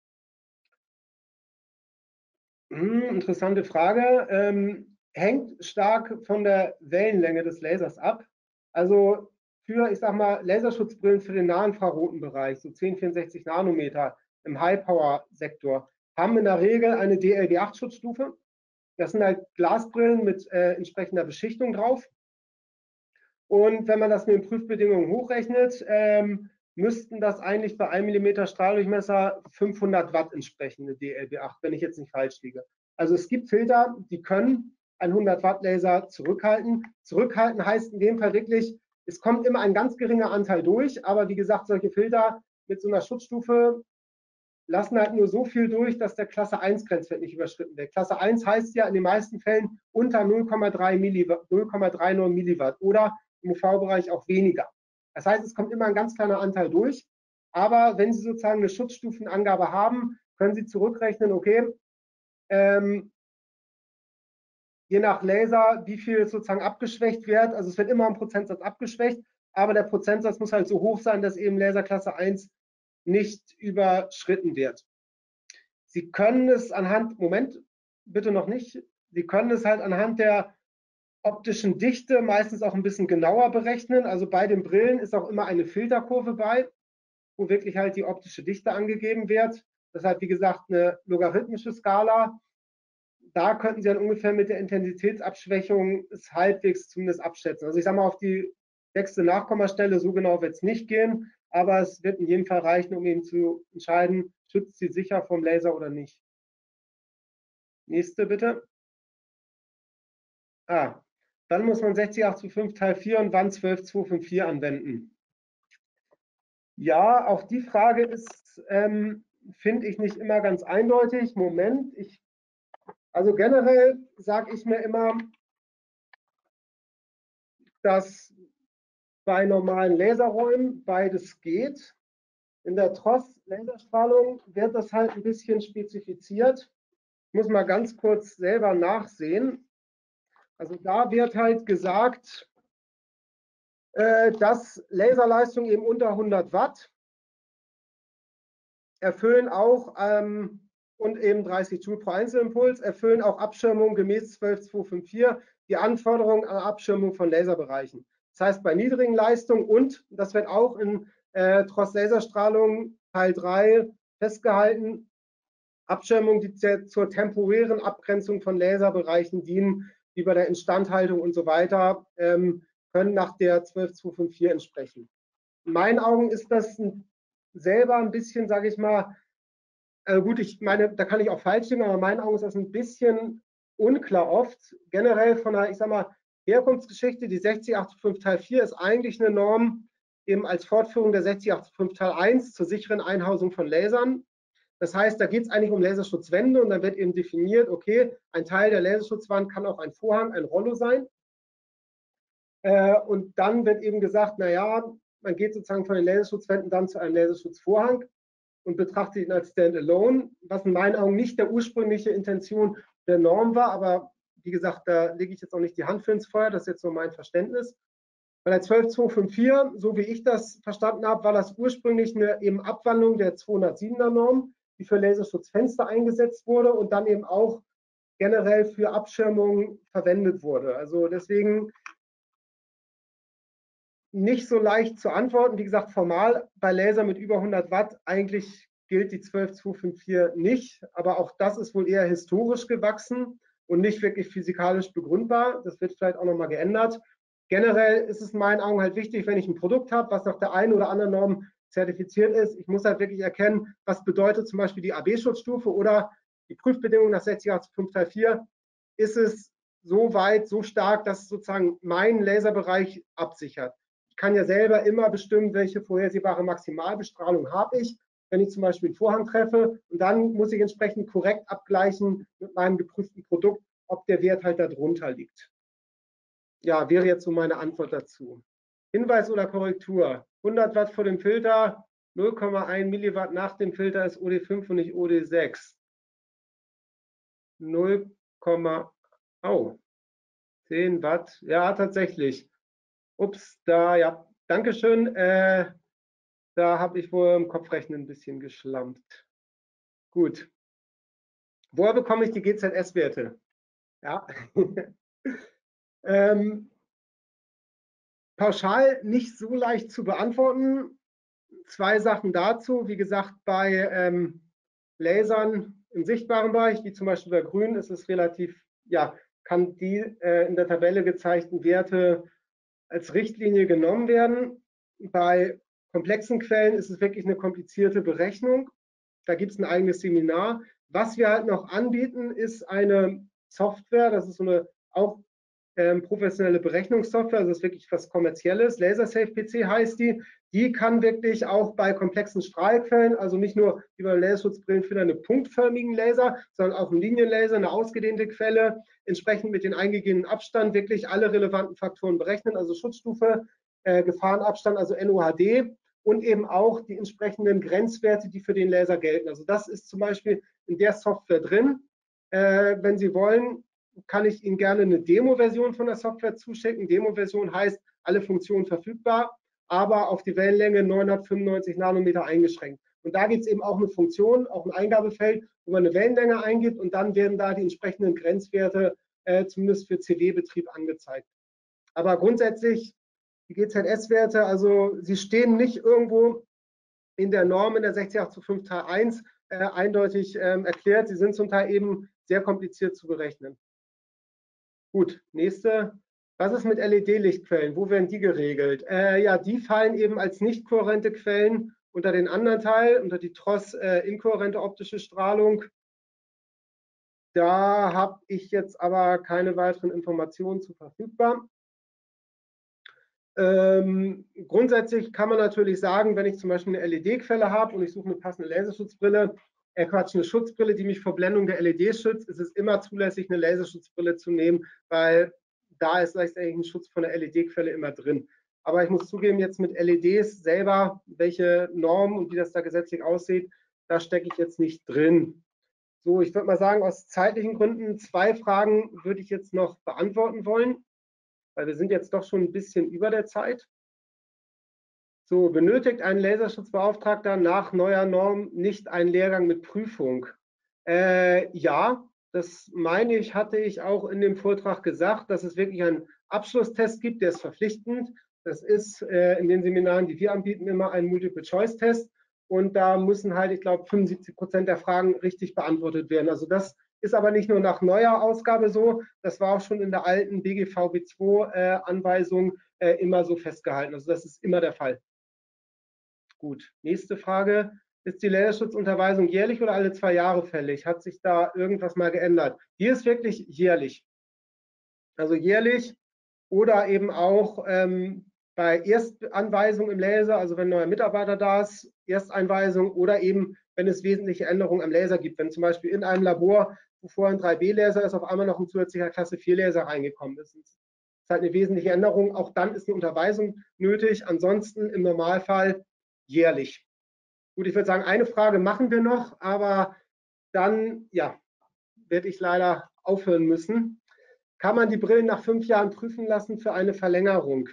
Hm, interessante Frage. Ähm, hängt stark von der Wellenlänge des Lasers ab. Also für, ich sag mal, Laserschutzbrillen für den nahinfraroten Bereich, so zehn, vierundsechzig Nanometer im High-Power-Sektor, haben in der Regel eine D L B acht Schutzstufe. Das sind halt Glasbrillen mit äh, entsprechender Beschichtung drauf. Und wenn man das mit den Prüfbedingungen hochrechnet, ähm, müssten das eigentlich bei einem Millimeter Strahldurchmesser fünfhundert Watt entsprechende D L B acht, wenn ich jetzt nicht falsch liege. Also es gibt Filter, die können einen hundert Watt Laser zurückhalten. Zurückhalten heißt in dem Fall wirklich, es kommt immer ein ganz geringer Anteil durch, aber wie gesagt, solche Filter mit so einer Schutzstufe lassen halt nur so viel durch, dass der Klasse eins Grenzwert nicht überschritten wird. Klasse eins heißt ja in den meisten Fällen unter null Komma dreißig Milliwatt oder im U V-Bereich auch weniger. Das heißt, es kommt immer ein ganz kleiner Anteil durch. Aber wenn Sie sozusagen eine Schutzstufenangabe haben, können Sie zurückrechnen, okay, ähm, je nach Laser, wie viel sozusagen abgeschwächt wird. Also es wird immer ein Prozentsatz abgeschwächt. aber der Prozentsatz muss halt so hoch sein, dass eben Laserklasse eins nicht überschritten wird. Sie können es anhand, Moment, bitte noch nicht, Sie können es halt anhand der optischen Dichte meistens auch ein bisschen genauer berechnen. Also bei den Brillen ist auch immer eine Filterkurve bei, wo wirklich halt die optische Dichte angegeben wird. Das ist halt, wie gesagt, eine logarithmische Skala. Da könnten Sie dann ungefähr mit der Intensitätsabschwächung es halbwegs zumindest abschätzen. Also ich sage mal, auf die sechste Nachkommastelle, so genau wird es nicht gehen, aber es wird in jedem Fall reichen, um eben zu entscheiden, schützt sie sicher vom Laser oder nicht. Nächste bitte. Ah, dann muss man sechzig acht zu fünf Teil vier und wann zwölf zwei fünf vier anwenden. Ja, auch die Frage ist, ähm, finde ich nicht immer ganz eindeutig. Moment, ich, also generell sage ich mir immer, dass bei normalen Laserräumen beides geht. In der T R O S-Laserstrahlung wird das halt ein bisschen spezifiziert. Ich muss mal ganz kurz selber nachsehen. Also da wird halt gesagt, äh, dass Laserleistung eben unter hundert Watt erfüllen auch ähm, und eben dreißig Joule pro Einzelimpuls erfüllen auch Abschirmung gemäß zwölf zwei fünf vier die Anforderungen an Abschirmung von Laserbereichen. Das heißt, bei niedrigen Leistungen und das wird auch in äh, T R O S-Laserstrahlung Teil drei festgehalten, Abschirmung, die zur temporären Abgrenzung von Laserbereichen dienen, wie bei der Instandhaltung und so weiter, ähm, können nach der zwölf zwei fünf vier entsprechen. In meinen Augen ist das ein, selber ein bisschen, sage ich mal, äh, gut, ich meine, da kann ich auch falsch liegen, aber in meinen Augen ist das ein bisschen unklar oft. Generell von der, ich sag mal, Herkunftsgeschichte, die sechzig acht fünf Teil vier ist eigentlich eine Norm eben als Fortführung der sechzig acht fünf Teil eins zur sicheren Einhausung von Lasern. Das heißt, da geht es eigentlich um Laserschutzwände und dann wird eben definiert, okay, ein Teil der Laserschutzwand kann auch ein Vorhang, ein Rollo sein. Äh, und dann wird eben gesagt, naja, man geht sozusagen von den Laserschutzwänden dann zu einem Laserschutzvorhang und betrachtet ihn als Standalone, was in meinen Augen nicht der ursprüngliche Intention der Norm war, aber wie gesagt, da lege ich jetzt auch nicht die Hand für ins Feuer, das ist jetzt nur mein Verständnis. Bei der zwölf zwei fünf vier, so wie ich das verstanden habe, war das ursprünglich eine eben Abwandlung der zweihundertsiebener Norm, die für Laserschutzfenster eingesetzt wurde und dann eben auch generell für Abschirmung verwendet wurde. Also deswegen nicht so leicht zu antworten. Wie gesagt, formal bei Laser mit über hundert Watt eigentlich gilt die zwölf zwei fünf vier nicht, aber auch das ist wohl eher historisch gewachsen und nicht wirklich physikalisch begründbar. Das wird vielleicht auch nochmal geändert. Generell ist es in meinen Augen halt wichtig, wenn ich ein Produkt habe, was nach der einen oder anderen Norm zertifiziert ist, ich muss halt wirklich erkennen, was bedeutet zum Beispiel die A B-Schutzstufe oder die Prüfbedingungen nach sechzig acht fünf Teil vier. Ist es so weit, so stark, dass es sozusagen meinen Laserbereich absichert? Ich kann ja selber immer bestimmen, welche vorhersehbare Maximalbestrahlung habe ich, wenn ich zum Beispiel einen Vorhang treffe. Und dann muss ich entsprechend korrekt abgleichen mit meinem geprüften Produkt, ob der Wert halt darunter liegt. Ja, wäre jetzt so meine Antwort dazu. Hinweis oder Korrektur. hundert Watt vor dem Filter, null Komma eins Milliwatt nach dem Filter ist O D fünf und nicht O D sechs. null, oh, zehn Watt. Ja, tatsächlich. Ups, da, ja, Dankeschön. Äh, da habe ich wohl im Kopfrechnen ein bisschen geschlampt. Gut. Woher bekomme ich die G Z S-Werte? Ja. ähm, pauschal nicht so leicht zu beantworten. Zwei Sachen dazu. Wie gesagt, bei ähm, Lasern im sichtbaren Bereich, wie zum Beispiel bei Grün, ist es relativ, ja, kann die äh, in der Tabelle gezeigten Werte als Richtlinie genommen werden. Bei komplexen Quellen ist es wirklich eine komplizierte Berechnung. Da gibt es ein eigenes Seminar. Was wir halt noch anbieten, ist eine Software, das ist so eine auch ähm, professionelle Berechnungssoftware, also das ist wirklich was Kommerzielles. LaserSafe P C heißt die. Die kann wirklich auch bei komplexen Strahlquellen, also nicht nur wie bei Laserschutzbrillen für eine punktförmigen Laser, sondern auch ein Linienlaser, eine ausgedehnte Quelle, entsprechend mit den eingegebenen Abstand wirklich alle relevanten Faktoren berechnen, also Schutzstufe, äh, Gefahrenabstand, also N O H D und eben auch die entsprechenden Grenzwerte, die für den Laser gelten. Also das ist zum Beispiel in der Software drin. Äh, wenn Sie wollen, kann ich Ihnen gerne eine Demo-Version von der Software zuschicken. Demo-Version heißt, alle Funktionen verfügbar. aber auf die Wellenlänge neunhundertfünfundneunzig Nanometer eingeschränkt. Und da gibt es eben auch eine Funktion, auch ein Eingabefeld, wo man eine Wellenlänge eingibt und dann werden da die entsprechenden Grenzwerte äh, zumindest für C D-Betrieb angezeigt. Aber grundsätzlich, die G Z S-Werte, also sie stehen nicht irgendwo in der Norm in der sechzig acht zu fünf Teil eins äh, eindeutig ähm, erklärt. Sie sind zum Teil eben sehr kompliziert zu berechnen. Gut, nächste. Was ist mit L E D-Lichtquellen? Wo werden die geregelt? Äh, ja, die fallen eben als nicht kohärente Quellen unter den anderen Teil, unter die T R O S äh, inkohärente optische Strahlung. Da habe ich jetzt aber keine weiteren Informationen zu verfügbar. Ähm, grundsätzlich kann man natürlich sagen, wenn ich zum Beispiel eine L E D-Quelle habe und ich suche eine passende Laserschutzbrille, äh Quatsch, eine Schutzbrille, die mich vor Blendung der L E D schützt, ist es immer zulässig, eine Laserschutzbrille zu nehmen, weil da ist letztendlich ein Schutz von der L E D-Quelle immer drin. Aber ich muss zugeben, jetzt mit L E Ds selber, welche Normen und wie das da gesetzlich aussieht, da stecke ich jetzt nicht drin. So, ich würde mal sagen, aus zeitlichen Gründen zwei Fragen würde ich jetzt noch beantworten wollen, weil wir sind jetzt doch schon ein bisschen über der Zeit. So, benötigt ein Laserschutzbeauftragter nach neuer Norm nicht einen Lehrgang mit Prüfung? Äh, ja, das meine ich, hatte ich auch in dem Vortrag gesagt, dass es wirklich einen Abschlusstest gibt, der ist verpflichtend. Das ist äh, in den Seminaren, die wir anbieten, immer ein Multiple-Choice-Test. Und da müssen halt, ich glaube, fünfundsiebzig Prozent der Fragen richtig beantwortet werden. Also das ist aber nicht nur nach neuer Ausgabe so, das war auch schon in der alten B G V B zwei äh, Anweisung äh, immer so festgehalten. Also das ist immer der Fall. Gut, nächste Frage. Ist die Laserschutzunterweisung jährlich oder alle zwei Jahre fällig? Hat sich da irgendwas mal geändert? Hier ist wirklich jährlich. Also jährlich oder eben auch ähm, bei Erstanweisung im Laser, also wenn ein neuer Mitarbeiter da ist, Ersteinweisung oder eben, wenn es wesentliche Änderungen am Laser gibt. Wenn zum Beispiel in einem Labor, wo vorher ein drei B Laser ist, auf einmal noch ein zusätzlicher Klasse vier Laser reingekommen ist. Das ist halt eine wesentliche Änderung. Auch dann ist eine Unterweisung nötig. Ansonsten im Normalfall jährlich. Gut, ich würde sagen, eine Frage machen wir noch, aber dann, ja, werde ich leider aufhören müssen. Kann man die Brillen nach fünf Jahren prüfen lassen für eine Verlängerung?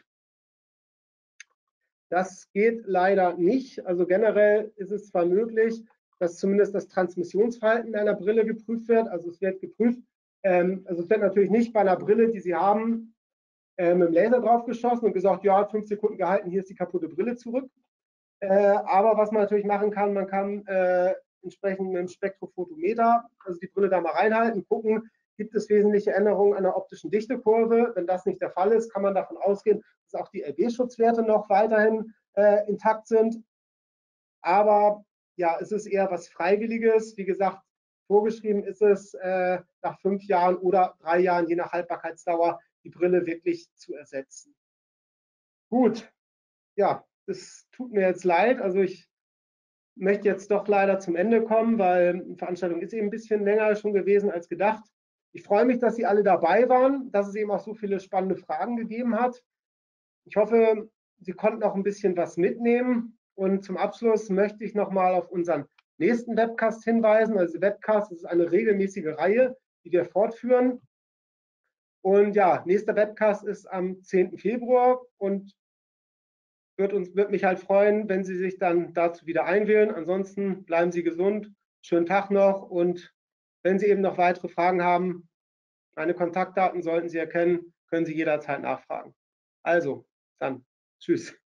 Das geht leider nicht. Also generell ist es zwar möglich, dass zumindest das Transmissionsverhalten einer Brille geprüft wird. Also es wird geprüft, ähm, also es wird natürlich nicht bei einer Brille, die Sie haben, äh, mit dem Laser drauf geschossen und gesagt, ja, hat fünf Sekunden gehalten, hier ist die kaputte Brille zurück. Äh, aber was man natürlich machen kann, man kann äh, entsprechend mit dem Spektrophotometer, also die Brille da mal reinhalten, gucken, gibt es wesentliche Änderungen an der optischen Dichtekurve. Wenn das nicht der Fall ist, kann man davon ausgehen, dass auch die L B-Schutzwerte noch weiterhin äh, intakt sind. Aber ja, es ist eher was Freiwilliges. Wie gesagt, vorgeschrieben ist es, äh, nach fünf Jahren oder drei Jahren, je nach Haltbarkeitsdauer, die Brille wirklich zu ersetzen. Gut, ja, es tut mir jetzt leid. Also ich möchte jetzt doch leider zum Ende kommen, weil die Veranstaltung ist eben ein bisschen länger schon gewesen als gedacht. Ich freue mich, dass Sie alle dabei waren, dass es eben auch so viele spannende Fragen gegeben hat. Ich hoffe, Sie konnten auch ein bisschen was mitnehmen. Und zum Abschluss möchte ich nochmal auf unseren nächsten Webcast hinweisen. Also Webcast ist eine regelmäßige Reihe, die wir fortführen. Und ja, nächster Webcast ist am zehnten Februar und wird, uns, wird mich halt freuen, wenn Sie sich dann dazu wieder einwählen. Ansonsten bleiben Sie gesund, schönen Tag noch und wenn Sie eben noch weitere Fragen haben, meine Kontaktdaten sollten Sie erkennen, können Sie jederzeit nachfragen. Also, dann, tschüss.